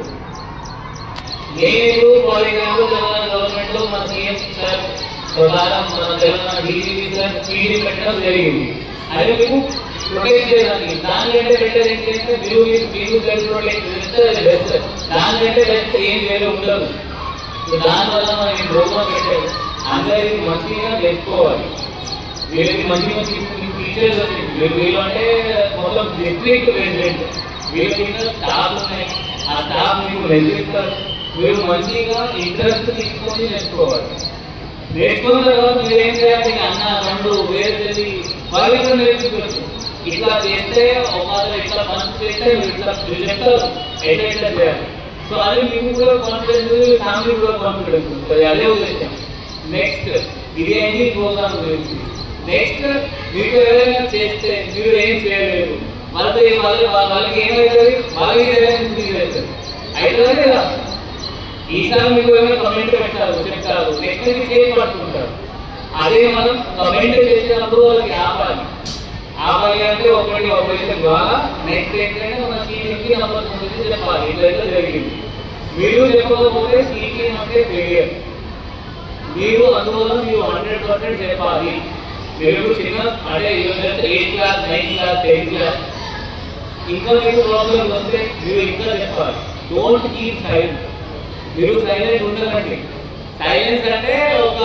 నేను ఫర్ ఎగ్జాంపుల్ తెలంగాణ గవర్నమెంట్ లో మన సీఎం సార్ ప్రకారం మన తెలంగాణ డీజీపీ సార్ స్పీడ్ పెట్టడం జరిగింది. అది మీకు ప్రొటెక్ట్ చేయడానికి. దానికంటే బెటర్ ఏంటంటే మీరు మీకు సెల్ఫ్ ప్రొటెక్ట్ చేస్తే అది బెస్ట్. దానికంటే బెస్ట్ ఏం వేరే ఉండదు. దానివల్ల మనం ఈ ప్రోగ్రామ్ పెట్టారు. అందరికి మంచిగా తెచ్చుకోవాలి. వీళ్ళకి మంచి మంచి టీచర్స్ వీళ్ళు వీళ్ళు అంటే మొత్తం డిస్ట్రిక్ట్ ప్రెసిడెంట్ వీళ్ళ కింద స్టాఫ్ ఉన్నాయి. ఆ స్టాఫ్ మీకు నేర్పిస్తారు. మీరు మంచిగా ఇంట్రెస్ట్ తీసుకొని నేర్చుకోవాలి. నేర్చుకున్న తర్వాత మీరు ఏం చేయాలి, అన్న రెండు వేరు వాళ్ళకి నేర్చుకోవచ్చు. ఇట్లా చేస్తే ఒక ఇట్లా పని చేస్తే ఇట్లా చెప్తారు ఎట్లా ఎట్లా చేయాలి. సో అది మీకు కూడా కాన్ఫిడెన్స్, ఫ్యామిలీ కూడా కాన్ఫిడెన్స్ ఉంటుంది. అదే ఉద్దేశం. నెక్స్ట్ ఇది ఏంటి ప్రోగ్రామ్ గురించి. నెక్స్ట్ మీకు ఎవరైనా చేస్తే మీరు ఏం చేయలేరు, వాళ్ళతో వాళ్ళకి వాళ్ళకి ఏమవుతుంది, వాళ్ళకి అవుతుంది అవుతుందా లేదా. ఈసారి మీకు ఏమైనా కమెంట్ పెట్టారు చెప్తారు, నెక్స్ట్ చేయబడుతుంటారు. అదే మనం కమెంట్ చేసినప్పుడు వాళ్ళకి ఆపాలి. ఆపాలి అంటే ఒకటి ఒకటి ద్వారా నెక్స్ట్ ఏంటంటే మన సీటీకి నంబర్ గురించి చెప్పాలి. ఇట్లా జరిగింది. మీరు చెప్పకపోతే సీటీ అంటే ఫెయిలియర్. మీరు అందువల్ల మీరు హండ్రెడ్ పర్సెంట్ చెప్పాలి. మీరు చిన్న అంటే eighth class, ninth class, tenth class ఇంకా మీకు ప్రాబ్లమ్ వస్తే మీరు ఇంకా చెప్పాలి. Don't keep silent. మీరు సైలెంట్ ఉండకండి. సైలెన్స్ అంటే ఒక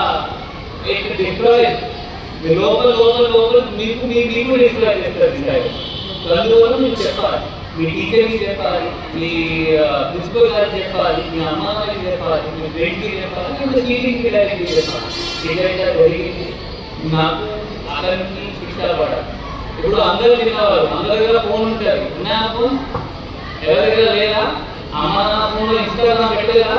డిస్ట్రాయ్ మీ లోపల లోపల లోపల మీకు మీకు డిస్ట్రాయ్ చేస్తారు. అందువల్ల మీరు చెప్పాలి. మీ టీచర్కి చెప్పాలి, మీ ప్రిన్సిపల్ గారికి చెప్పాలి, మీ అమ్మ గారికి చెప్పాలి, మీ ఫ్రెండ్కి చెప్పాలి, మీ సీటింగ్కి డైరెక్ట్కి చెప్పాలి. ఏదైనా జరిగింది నాకు అతనికి శిక్ష పడాలి. ఇప్పుడు అందరూ తిన్నవారు అందరి దగ్గర ఫోన్ ఉంటుంది. నా ఫోన్ ఎవరి దగ్గర లేదా? అమ్మ నా ఫోన్లో ఇన్స్టాగ్రామ్ పెట్టలేదా?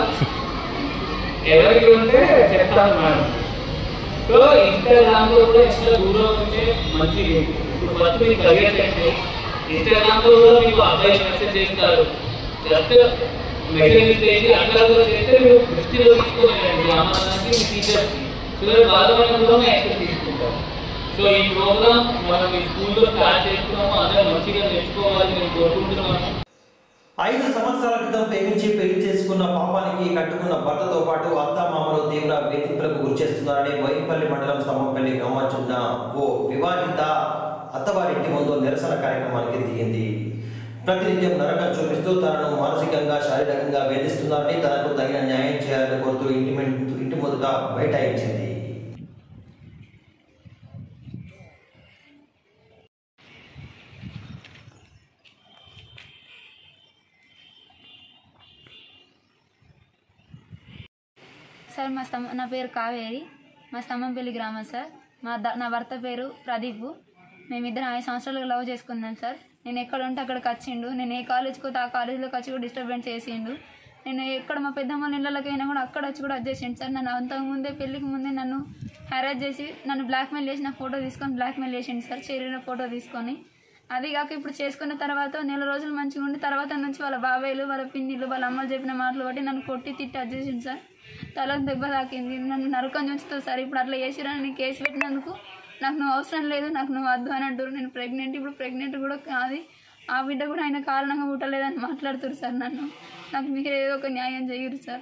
ఎవరికి ఉంటే చెప్తాను మేడం. సో ఇన్స్టాగ్రామ్ లో కూడా ఎంత దూరం ఉంటే మంచిది. ఇప్పుడు ఫస్ట్ మీకు కలిగేటండి ఇన్స్టాగ్రామ్ లో కూడా మీకు అబ్బాయి మెసేజ్ చేస్తారు. జస్ట్ మెసేజ్ చేసి అట్లా కూడా చేస్తే మీరు దృష్టిలో తీసుకోలేండి అమ్మాయికి, మీ టీచర్కి. సో వాళ్ళని కూడా యాక్సెస్ తీసుకుంటారు. సో ఈ ప్రోగ్రామ్ మనం ఈ స్కూల్లో స్టార్ట్ చేస్తున్నాము. అందరూ మంచిగా నేర్చుకోవాలి నేను కోరుకుంటున్నాను. ఐదు సంవత్సరాల క్రితం ప్రేమించి పెళ్లి చేసుకున్న పాపానికి కట్టుకున్న భర్తతో పాటు అత్తామామలు తీవ్ర వేధింపులకు గురి చేస్తున్నారని బోయినపల్లి మండలం స్తంభంపల్లి గ్రామం చెందిన ఓ వివాహిత అత్తవారింటి ముందు నిరసన కార్యక్రమానికి దిగింది. ప్రతినిత్యం నరకం చూపిస్తూ తనను మానసికంగా శారీరకంగా వేధిస్తున్నారని, తనకు తగిన న్యాయం చేయాలని కోరుతూ ఇంటి ఇంటి ముందుగా బైఠాయించింది. సార్ మా స్తంభ నా పేరు కావేరి, మా స్తంభంపల్లి గ్రామం సార్. మా నా భర్త పేరు ప్రదీప్. మేమిద్దరం ఐదు సంవత్సరాలుగా లవ్ చేసుకున్నాం సార్. నేను ఎక్కడ ఉంటే అక్కడికి వచ్చిండు. నేను ఏ కాలేజ్కి పోతే ఆ కాలేజీలోకి వచ్చి కూడా డిస్టర్బెన్స్ చేసిండు. నేను ఎక్కడ మా పెద్దమ్మ ఇళ్ళకి అయినా కూడా అక్కడ వచ్చి కూడా వచ్చేసిండు సార్. నన్ను అంతకుముందే పెళ్ళికి ముందే నన్ను హెరాస్ చేసి నన్ను బ్లాక్మెయిల్ చేసి నా ఫోటో తీసుకొని బ్లాక్మెయిల్ చేసిండు సార్. చేరిన ఫోటో తీసుకొని అది కాక ఇప్పుడు చేసుకున్న తర్వాత నెల రోజులు మంచిగా ఉండి తర్వాత నుంచి వాళ్ళ బాబాయిలు, వాళ్ళ పిన్నిలు, వాళ్ళ అమ్మలు చెప్పిన మాటలు బట్టి నన్ను కొట్టి తిట్టి వచ్చేసిండు సార్. తలకు దెబ్బ తాకింది. నన్ను నరకం చూస్తావు సార్. ఇప్పుడు అట్లా చేసిరని నీ కేసు పెట్టినందుకు నాకు నువ్వు అవసరం లేదు, నాకు నువ్వు వద్దు అని అంటారు. నేను ప్రెగ్నెంట్, ఇప్పుడు ప్రెగ్నెంట్ కూడా కాదు, ఆ బిడ్డ కూడా ఆయన కారణంగా పుట్టలేదని మాట్లాడుతారు సార్. నన్ను నాకు మీరు ఏదో ఒక న్యాయం చేయరు సార్.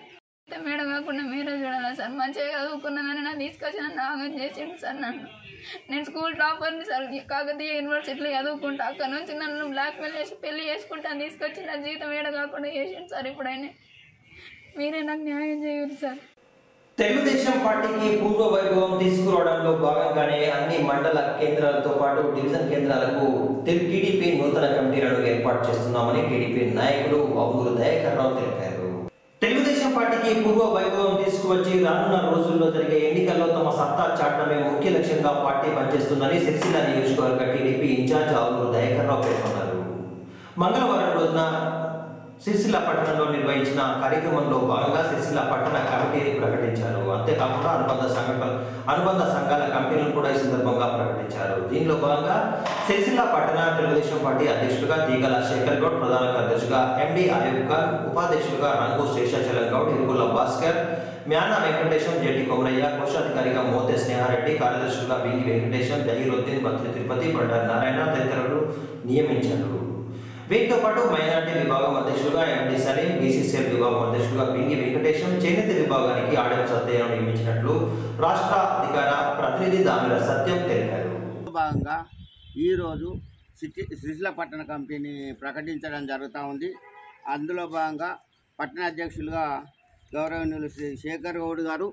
మేడం కాకుండా మీరే చూడాలా సార్, మంచిగా చదువుకున్నానని నన్ను తీసుకొచ్చి నన్ను ఆగం చేసిండు సార్. నన్ను నేను స్కూల్ టాపర్ని సార్, కాకతీయ యూనివర్సిటీలో చదువుకుంటా, అక్కడ నుంచి నన్ను బ్లాక్మెయిల్ చేసి పెళ్లి చేసుకుంటాను తీసుకొచ్చి నా జీతం ఏడ కాకుండా చేసిండు సార్. ఇప్పుడైనా మీరే నాకు న్యాయం చేయండి సార్. తెలుగుదేశం పార్టీకి పూర్వ వైభవం తీసుకురావడంలో భాగంగానే అన్ని మండల కేంద్రాలతో పాటు డివిజన్ కేంద్రాలకు టీడీపీ నూతన కమిటీలను ఏర్పాటు చేస్తున్నామని టీడీపీ నాయకులు అవునూరు దయాకర్ రావు తెలిపారు. తెలుగుదేశం పార్టీకి పూర్వ వైభవం తీసుకువచ్చి రానున్న రోజుల్లో జరిగే ఎన్నికల్లో తమ సత్తా చాటడమే ముఖ్య లక్ష్యంగా పార్టీ పనిచేస్తుందని సిరిసిల్ల నియోజకవర్గ టీడీపీ ఇన్ఛార్జ్ అవునూరు దయాకర్ రావు పేర్కొన్నారు. మంగళవారం రోజున సిరిసిల్ల పట్టణంలో నిర్వహించిన కార్యక్రమంలో భాగంగా సిరిసిల్ల పట్టణ కమిటీని ప్రకటించారు. అంతేకాకుండా అనుబంధ సంఘటన అనుబంధ సంఘాల కమిటీలను కూడా ఈ సందర్భంగా ప్రకటించారు. దీనిలో భాగంగా సిరిసిల్ల పట్టణ తెలుగుదేశం పార్టీ అధ్యక్షులుగా తీగల శేఖర్ గౌడ్, ప్రధాన కార్యదర్శిగా ఎండి అయూబ్ ఖాన్, ఉపాధ్యక్షులుగా రంగు శేషాచలం గౌడ్, ఇరుగుల భాస్కర్, మ్యానా వెంకటేశం, జెట్టి కొమరయ్య, కోశాధికారిగా మోతే స్నేహారెడ్డి, కార్యదర్శులుగా బింగి వెంకటేశం, జహీరుద్దీన్, బత్రి తిరుపతి, బండారి నారాయణ తదితరులు నియమించారు. వీటితో పాటు మైనార్టీ విభాగం అధ్యక్షులుగా ఎండి సలీం, బీసీసీఎల్ విభాగం అధ్యక్షులుగా బింగి వెంకటేశం, చేనేత విభాగానికి ఆడెం సత్యను నియమించినట్లు రాష్ట్ర అధికార ప్రతినిధి దామిర సత్యం తెలిపారు. భాగంగా ఈరోజు సిటీ సిరిసిల్ల పట్టణ కమిటీని ప్రకటించడం జరుగుతూ ఉంది. అందులో భాగంగా పట్టణ అధ్యక్షులుగా గౌరవనీయులు శ్రీ శేఖర్ గౌడ్ గారు,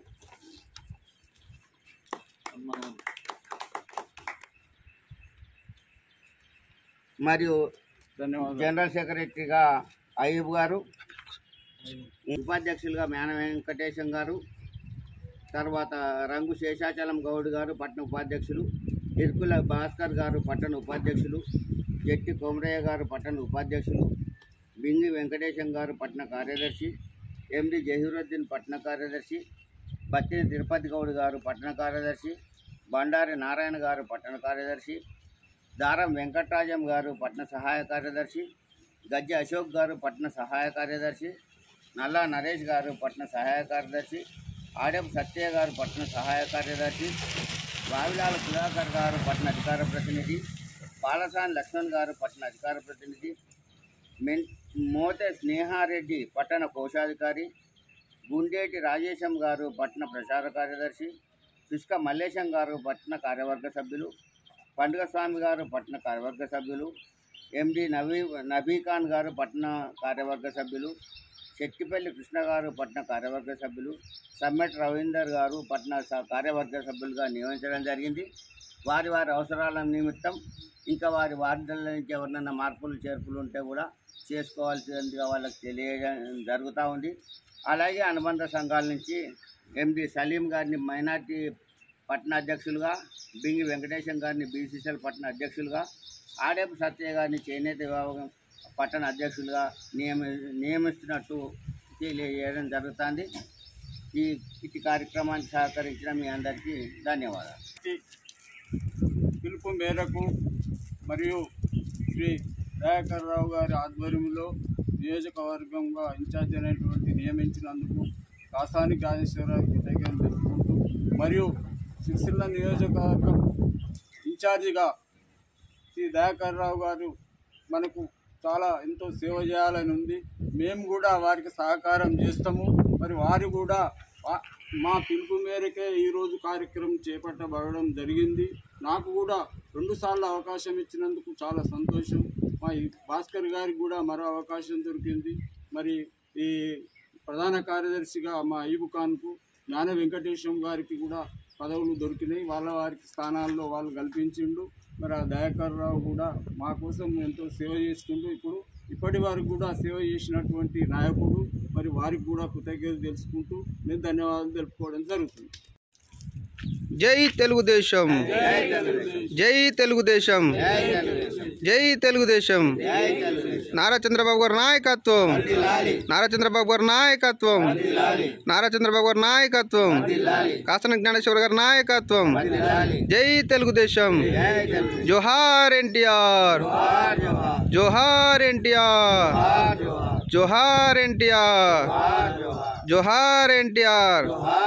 మరియు జనరల్ సెక్రటరీగా అయ్యూబ్ గారు, ఉపాధ్యక్షులుగా మేన వెంకటేశం గారు, తర్వాత రంగు శేషాచలం గౌడ్ గారు పట్టణ ఉపాధ్యక్షులు, ఇర్కుల భాస్కర్ గారు పట్టణ ఉపాధ్యక్షులు, జెట్టి కొమరయ్య గారు పట్టణ ఉపాధ్యక్షులు, బింగి వెంకటేశం గారు పట్టణ కార్యదర్శి, ఎండి జహీరుద్దీన్ పట్టణ కార్యదర్శి, బత్తిని తిరుపతి గౌడ్ గారు పట్టణ కార్యదర్శి, బండారి నారాయణ గారు పట్టణ కార్యదర్శి, దారం వెంకటరాజం గారు పట్టణ సహాయ కార్యదర్శి, గజ్జె అశోక్ గారు పట్టణ సహాయ కార్యదర్శి, నల్లా నరేష్ గారు పట్టణ సహాయ కార్యదర్శి, ఆడెం సత్య గారు పట్టణ సహాయ కార్యదర్శి, వావిలాల సుధాకర్ గారు పట్టణ అధికార ప్రతినిధి, పాలసాని లక్ష్మణ్ గారు పట్టణ అధికార ప్రతినిధి, మెన్ మోతే స్నేహారెడ్డి పట్టణ కోశాధికారి, గుండేటి రాజేశం గారు పట్టణ ప్రచార కార్యదర్శి, పిస్క మల్లేశం గారు పట్టణ కార్యవర్గ సభ్యులు, పండుగ స్వామి గారు పట్టణ కార్యవర్గ సభ్యులు, ఎండి నవీ నబీఖాన్ గారు పట్టణ కార్యవర్గ సభ్యులు, చెట్టిపల్లి కృష్ణ గారు పట్టణ కార్యవర్గ సభ్యులు, సమ్మెట్ రవీందర్ గారు పట్టణ కార్యవర్గ సభ్యులుగా నియమించడం జరిగింది. వారి వారి అవసరాల నిమిత్తం ఇంకా వారి వార్డుల నుంచి ఎవరినైనా మార్పులు చేర్పులు ఉంటే కూడా చేసుకోవాల్సిందిగా వాళ్ళకి తెలియజేయడం జరుగుతూ ఉంది. అలాగే అనుబంధ సంఘాల నుంచి ఎండి సలీం గారిని మైనార్టీ పట్టణ అధ్యక్షులుగా, బింగి వెంకటేశం గారిని బీసీసీఎల్ పట్టణ అధ్యక్షులుగా, ఆడేపు సత్య గారిని చేనేత విభాగం పట్టణ అధ్యక్షులుగా నియమి నియమిస్తున్నట్టు తెలియజేయడం జరుగుతుంది. ఈ ఇటు కార్యక్రమానికి సహకరించిన మీ అందరికీ ధన్యవాదాలు. పిలుపు మేరకు మరియు శ్రీ దయాకర్ రావు గారి ఆధ్వర్యంలో నియోజకవర్గంగా ఇన్ఛార్జ్ అనేటువంటి నియమించినందుకు కాసాని గాజేశ్వరరావు కృతజ్ఞతలు తెలుపుకుంటూ, మరియు సిరిసిల్ల నియోజకవర్గం ఇన్ఛార్జిగా శ్రీ దయాకర్ రావు గారు మనకు చాలా ఎంతో సేవ చేయాలని ఉంది. మేము కూడా వారికి సహకారం చేస్తాము. మరి వారు కూడా మా పిలుపు మేరకే ఈరోజు కార్యక్రమం చేపట్టబడడం జరిగింది. నాకు కూడా రెండుసార్లు అవకాశం ఇచ్చినందుకు చాలా సంతోషం. మా భాస్కర్ గారికి కూడా మరో అవకాశం దొరికింది. మరి ఈ ప్రధాన కార్యదర్శిగా మా అయ్యూబ్ ఖాన్కు, జ్ఞాన వెంకటేశం గారికి కూడా పదవులు దొరికినాయి. వాళ్ళ వారికి స్థానాల్లో వాళ్ళు కల్పించిండు. మరి ఆ దయాకర్ రావు కూడా మా కోసం ఎంతో సేవ చేసుకుంటూ ఇప్పుడు ఇప్పటి వరకు కూడా సేవ చేసినటువంటి నాయకుడు. మరి వారికి కూడా కృతజ్ఞతలు తెలుసుకుంటూ నేను ధన్యవాదాలు తెలుపుకోవడం జరుగుతుంది. జై తెలుగుదేశం, జై తెలుగుదేశం, జై తెలుగుదేశం. నారా చంద్రబాబు గారి నాయకత్వం, నారా చంద్రబాబు గారి నాయకత్వం, నారా చంద్రబాబు గారి నాయకత్వం, కాసన జ్ఞానేశ్వర గారి నాయకత్వం. జై తెలుగుదేశం. జోహార్ ఎన్టీఆర్, జోహార్ ఎన్టీఆర్, జోహార్ ఎన్టీఆర్, జోహార్ ఎన్టీఆర్.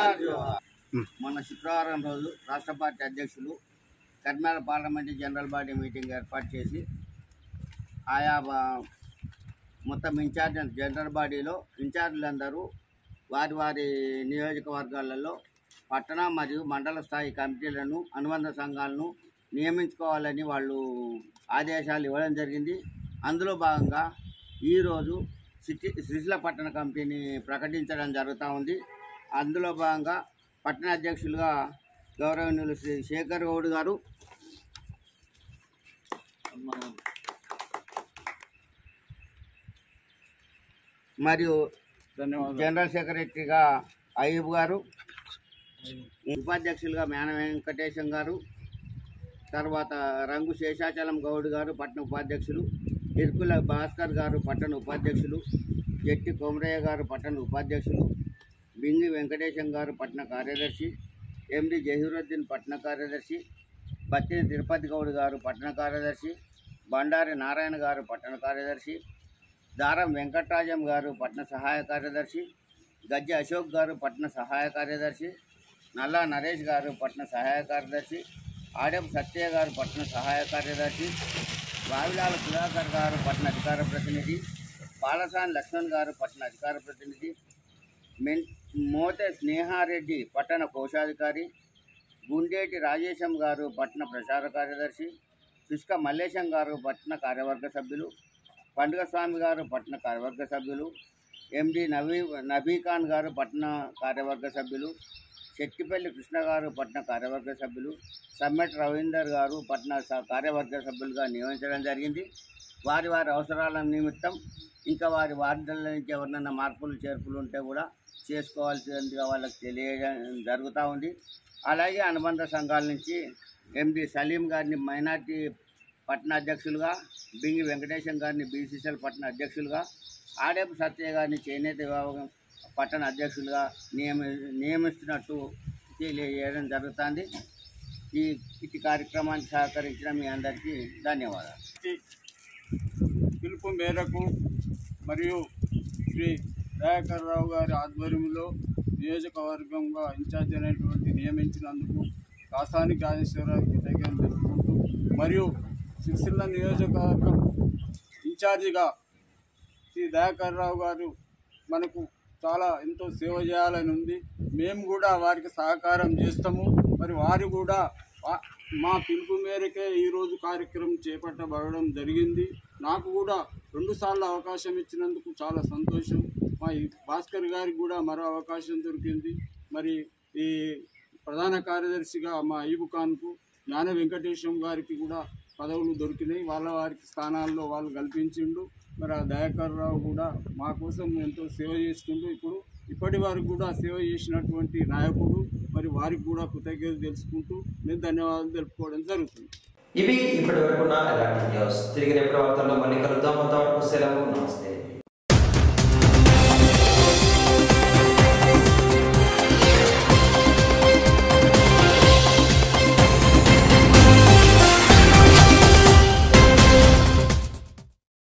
మొన్న శుక్రవారం రోజు రాష్ట్ర పార్టీ అధ్యక్షులు Karnala parliamentary general body meeting ఏర్పాటు చేసి ఆయా మొత్తం ఇన్ఛార్జ్ జనరల్ బాడీలో ఇన్ఛార్జీలందరూ వారి వారి నియోజకవర్గాలలో పట్టణ మరియు మండల స్థాయి కమిటీలను అనుబంధ సంఘాలను నియమించుకోవాలని వాళ్ళు ఆదేశాలు ఇవ్వడం జరిగింది. అందులో భాగంగా ఈరోజు సిటీ శ్రీశైల పట్టణ కమిటీని ప్రకటించడం జరుగుతూ ఉంది. అందులో భాగంగా పట్టణ అధ్యక్షులుగా గౌరవనీయులు శ్రీ శేఖర్ గౌడ్ గారు, మరియు జనరల్ సెక్రటరీగా అయ్యూబ్ గారు, ఉపాధ్యక్షులుగా మేన వెంకటేశం గారు, తర్వాత రంగు శేషాచలం గౌడ్ గారు పట్టణ ఉపాధ్యక్షులు, ఇర్కుల భాస్కర్ గారు పట్టణ ఉపాధ్యక్షులు, జట్టి కొమరయ్య గారు పట్టణ ఉపాధ్యక్షులు, బింగి వెంకటేశం గారు పట్టణ కార్యదర్శి, ఎండి జహీరుద్దీన్ పట్టణ కార్యదర్శి, బత్తిని తిరుపతి గౌడ్ గారు పట్టణ కార్యదర్శి, బండారి నారాయణ గారు పట్టణ కార్యదర్శి, దారం వెంకటరాజం గారు పట్టణ సహాయ కార్యదర్శి, గజ్జ అశోక్ గారు పట్టణ సహాయ కార్యదర్శి, నల్లా నరేష్ గారు పట్టణ సహాయ కార్యదర్శి, ఆడెం సత్య గారు పట్టణ సహాయ కార్యదర్శి, వావిలాల సుధాకర్ గారు పట్టణ అధికార ప్రతినిధి, పాలసాని లక్ష్మణ్ గారు పట్టణ అధికార ప్రతినిధి, మెన్ మోతే స్నేహారెడ్డి పట్టణ కోశాధికారి, గుండేటి రాజేశం గారు పట్టణ ప్రచార కార్యదర్శి, పిస్క మల్లేశం గారు పట్టణ కార్యవర్గ సభ్యులు, పండుగ స్వామి గారు పట్టణ కార్యవర్గ సభ్యులు, ఎండి నవీ నబీఖాన్ గారు పట్టణ కార్యవర్గ సభ్యులు, శెట్టిపల్లి కృష్ణ గారు పట్టణ కార్యవర్గ సభ్యులు, సమ్మెట్ రవీందర్ గారు పట్టణ కార్యవర్గ సభ్యులుగా నియమించడం జరిగింది. వారి వారి అవసరాల నిమిత్తం ఇంకా వారి వార్డుల నుంచి ఎవరినైనా మార్పులు చేర్పులు ఉంటే కూడా చేసుకోవాల్సిందిగా వాళ్ళకి తెలియజేయడం జరుగుతూ ఉంది. అలాగే అనుబంధ సంఘాల నుంచి ఎండి సలీం గారిని మైనార్టీ పట్టణ అధ్యక్షులుగా, బింగి వెంకటేశం గారిని బీసీసీఎల్ పట్టణ అధ్యక్షులుగా, ఆడేపు సత్య గారిని చేనేత విభాగం పట్టణ అధ్యక్షులుగా నియమి నియమిస్తున్నట్టు తెలియజేయడం జరుగుతుంది. ఈ ఇటు కార్యక్రమానికి సహకరించిన మీ అందరికీ ధన్యవాదాలు. పిలుపు మేరకు మరియు శ్రీ దయాకర్ రావు గారి ఆధ్వర్యంలో నియోజకవర్గంగా ఇన్ఛార్జ్ అనేటువంటి నియమించినందుకు కాసాని గాజేశ్వరరావు కృతజ్ఞతలు తెలుపుకుంటూ, మరియు సిరిసిల్ల నియోజకవర్గం ఇన్ఛార్జిగా శ్రీ దయాకర్ రావు గారు మనకు చాలా ఎంతో సేవ చేయాలని ఉంది. మేము కూడా వారికి సహకారం చేస్తాము. మరి వారు కూడా మా పిలుపు మేరకే ఈరోజు కార్యక్రమం చేపట్టబడడం జరిగింది. నాకు కూడా రెండుసార్లు అవకాశం ఇచ్చినందుకు చాలా సంతోషం. మా భాస్కర్ గారికి కూడా మరో అవకాశం దొరికింది. మరి ఈ ప్రధాన కార్యదర్శిగా మా అయ్యూబ్ ఖాన్కు, జ్ఞాన వెంకటేశం గారికి కూడా పదవులు దొరికినాయి. వాళ్ళ వారికి స్థానాల్లో వాళ్ళు కల్పించిండు. మరి ఆ దయాకర్ రావు కూడా మా కోసం ఎంతో సేవ చేస్తుండు. ఇప్పుడు ఇప్పటి వరకు కూడా సేవ చేసినటువంటి నాయకుడు. మరి వారికి కూడా కృతజ్ఞతలు తెలుసుకుంటూ నేను ధన్యవాదాలు తెలుపుకోవడం జరుగుతుంది. ఇవి ఇప్పటి వరకు నా ఎలాంటి న్యూస్. తిరిగి రేపటి వార్తల్లో మళ్ళీ కలుద్దాం. అంతవరకు సెలవు. నమస్తే.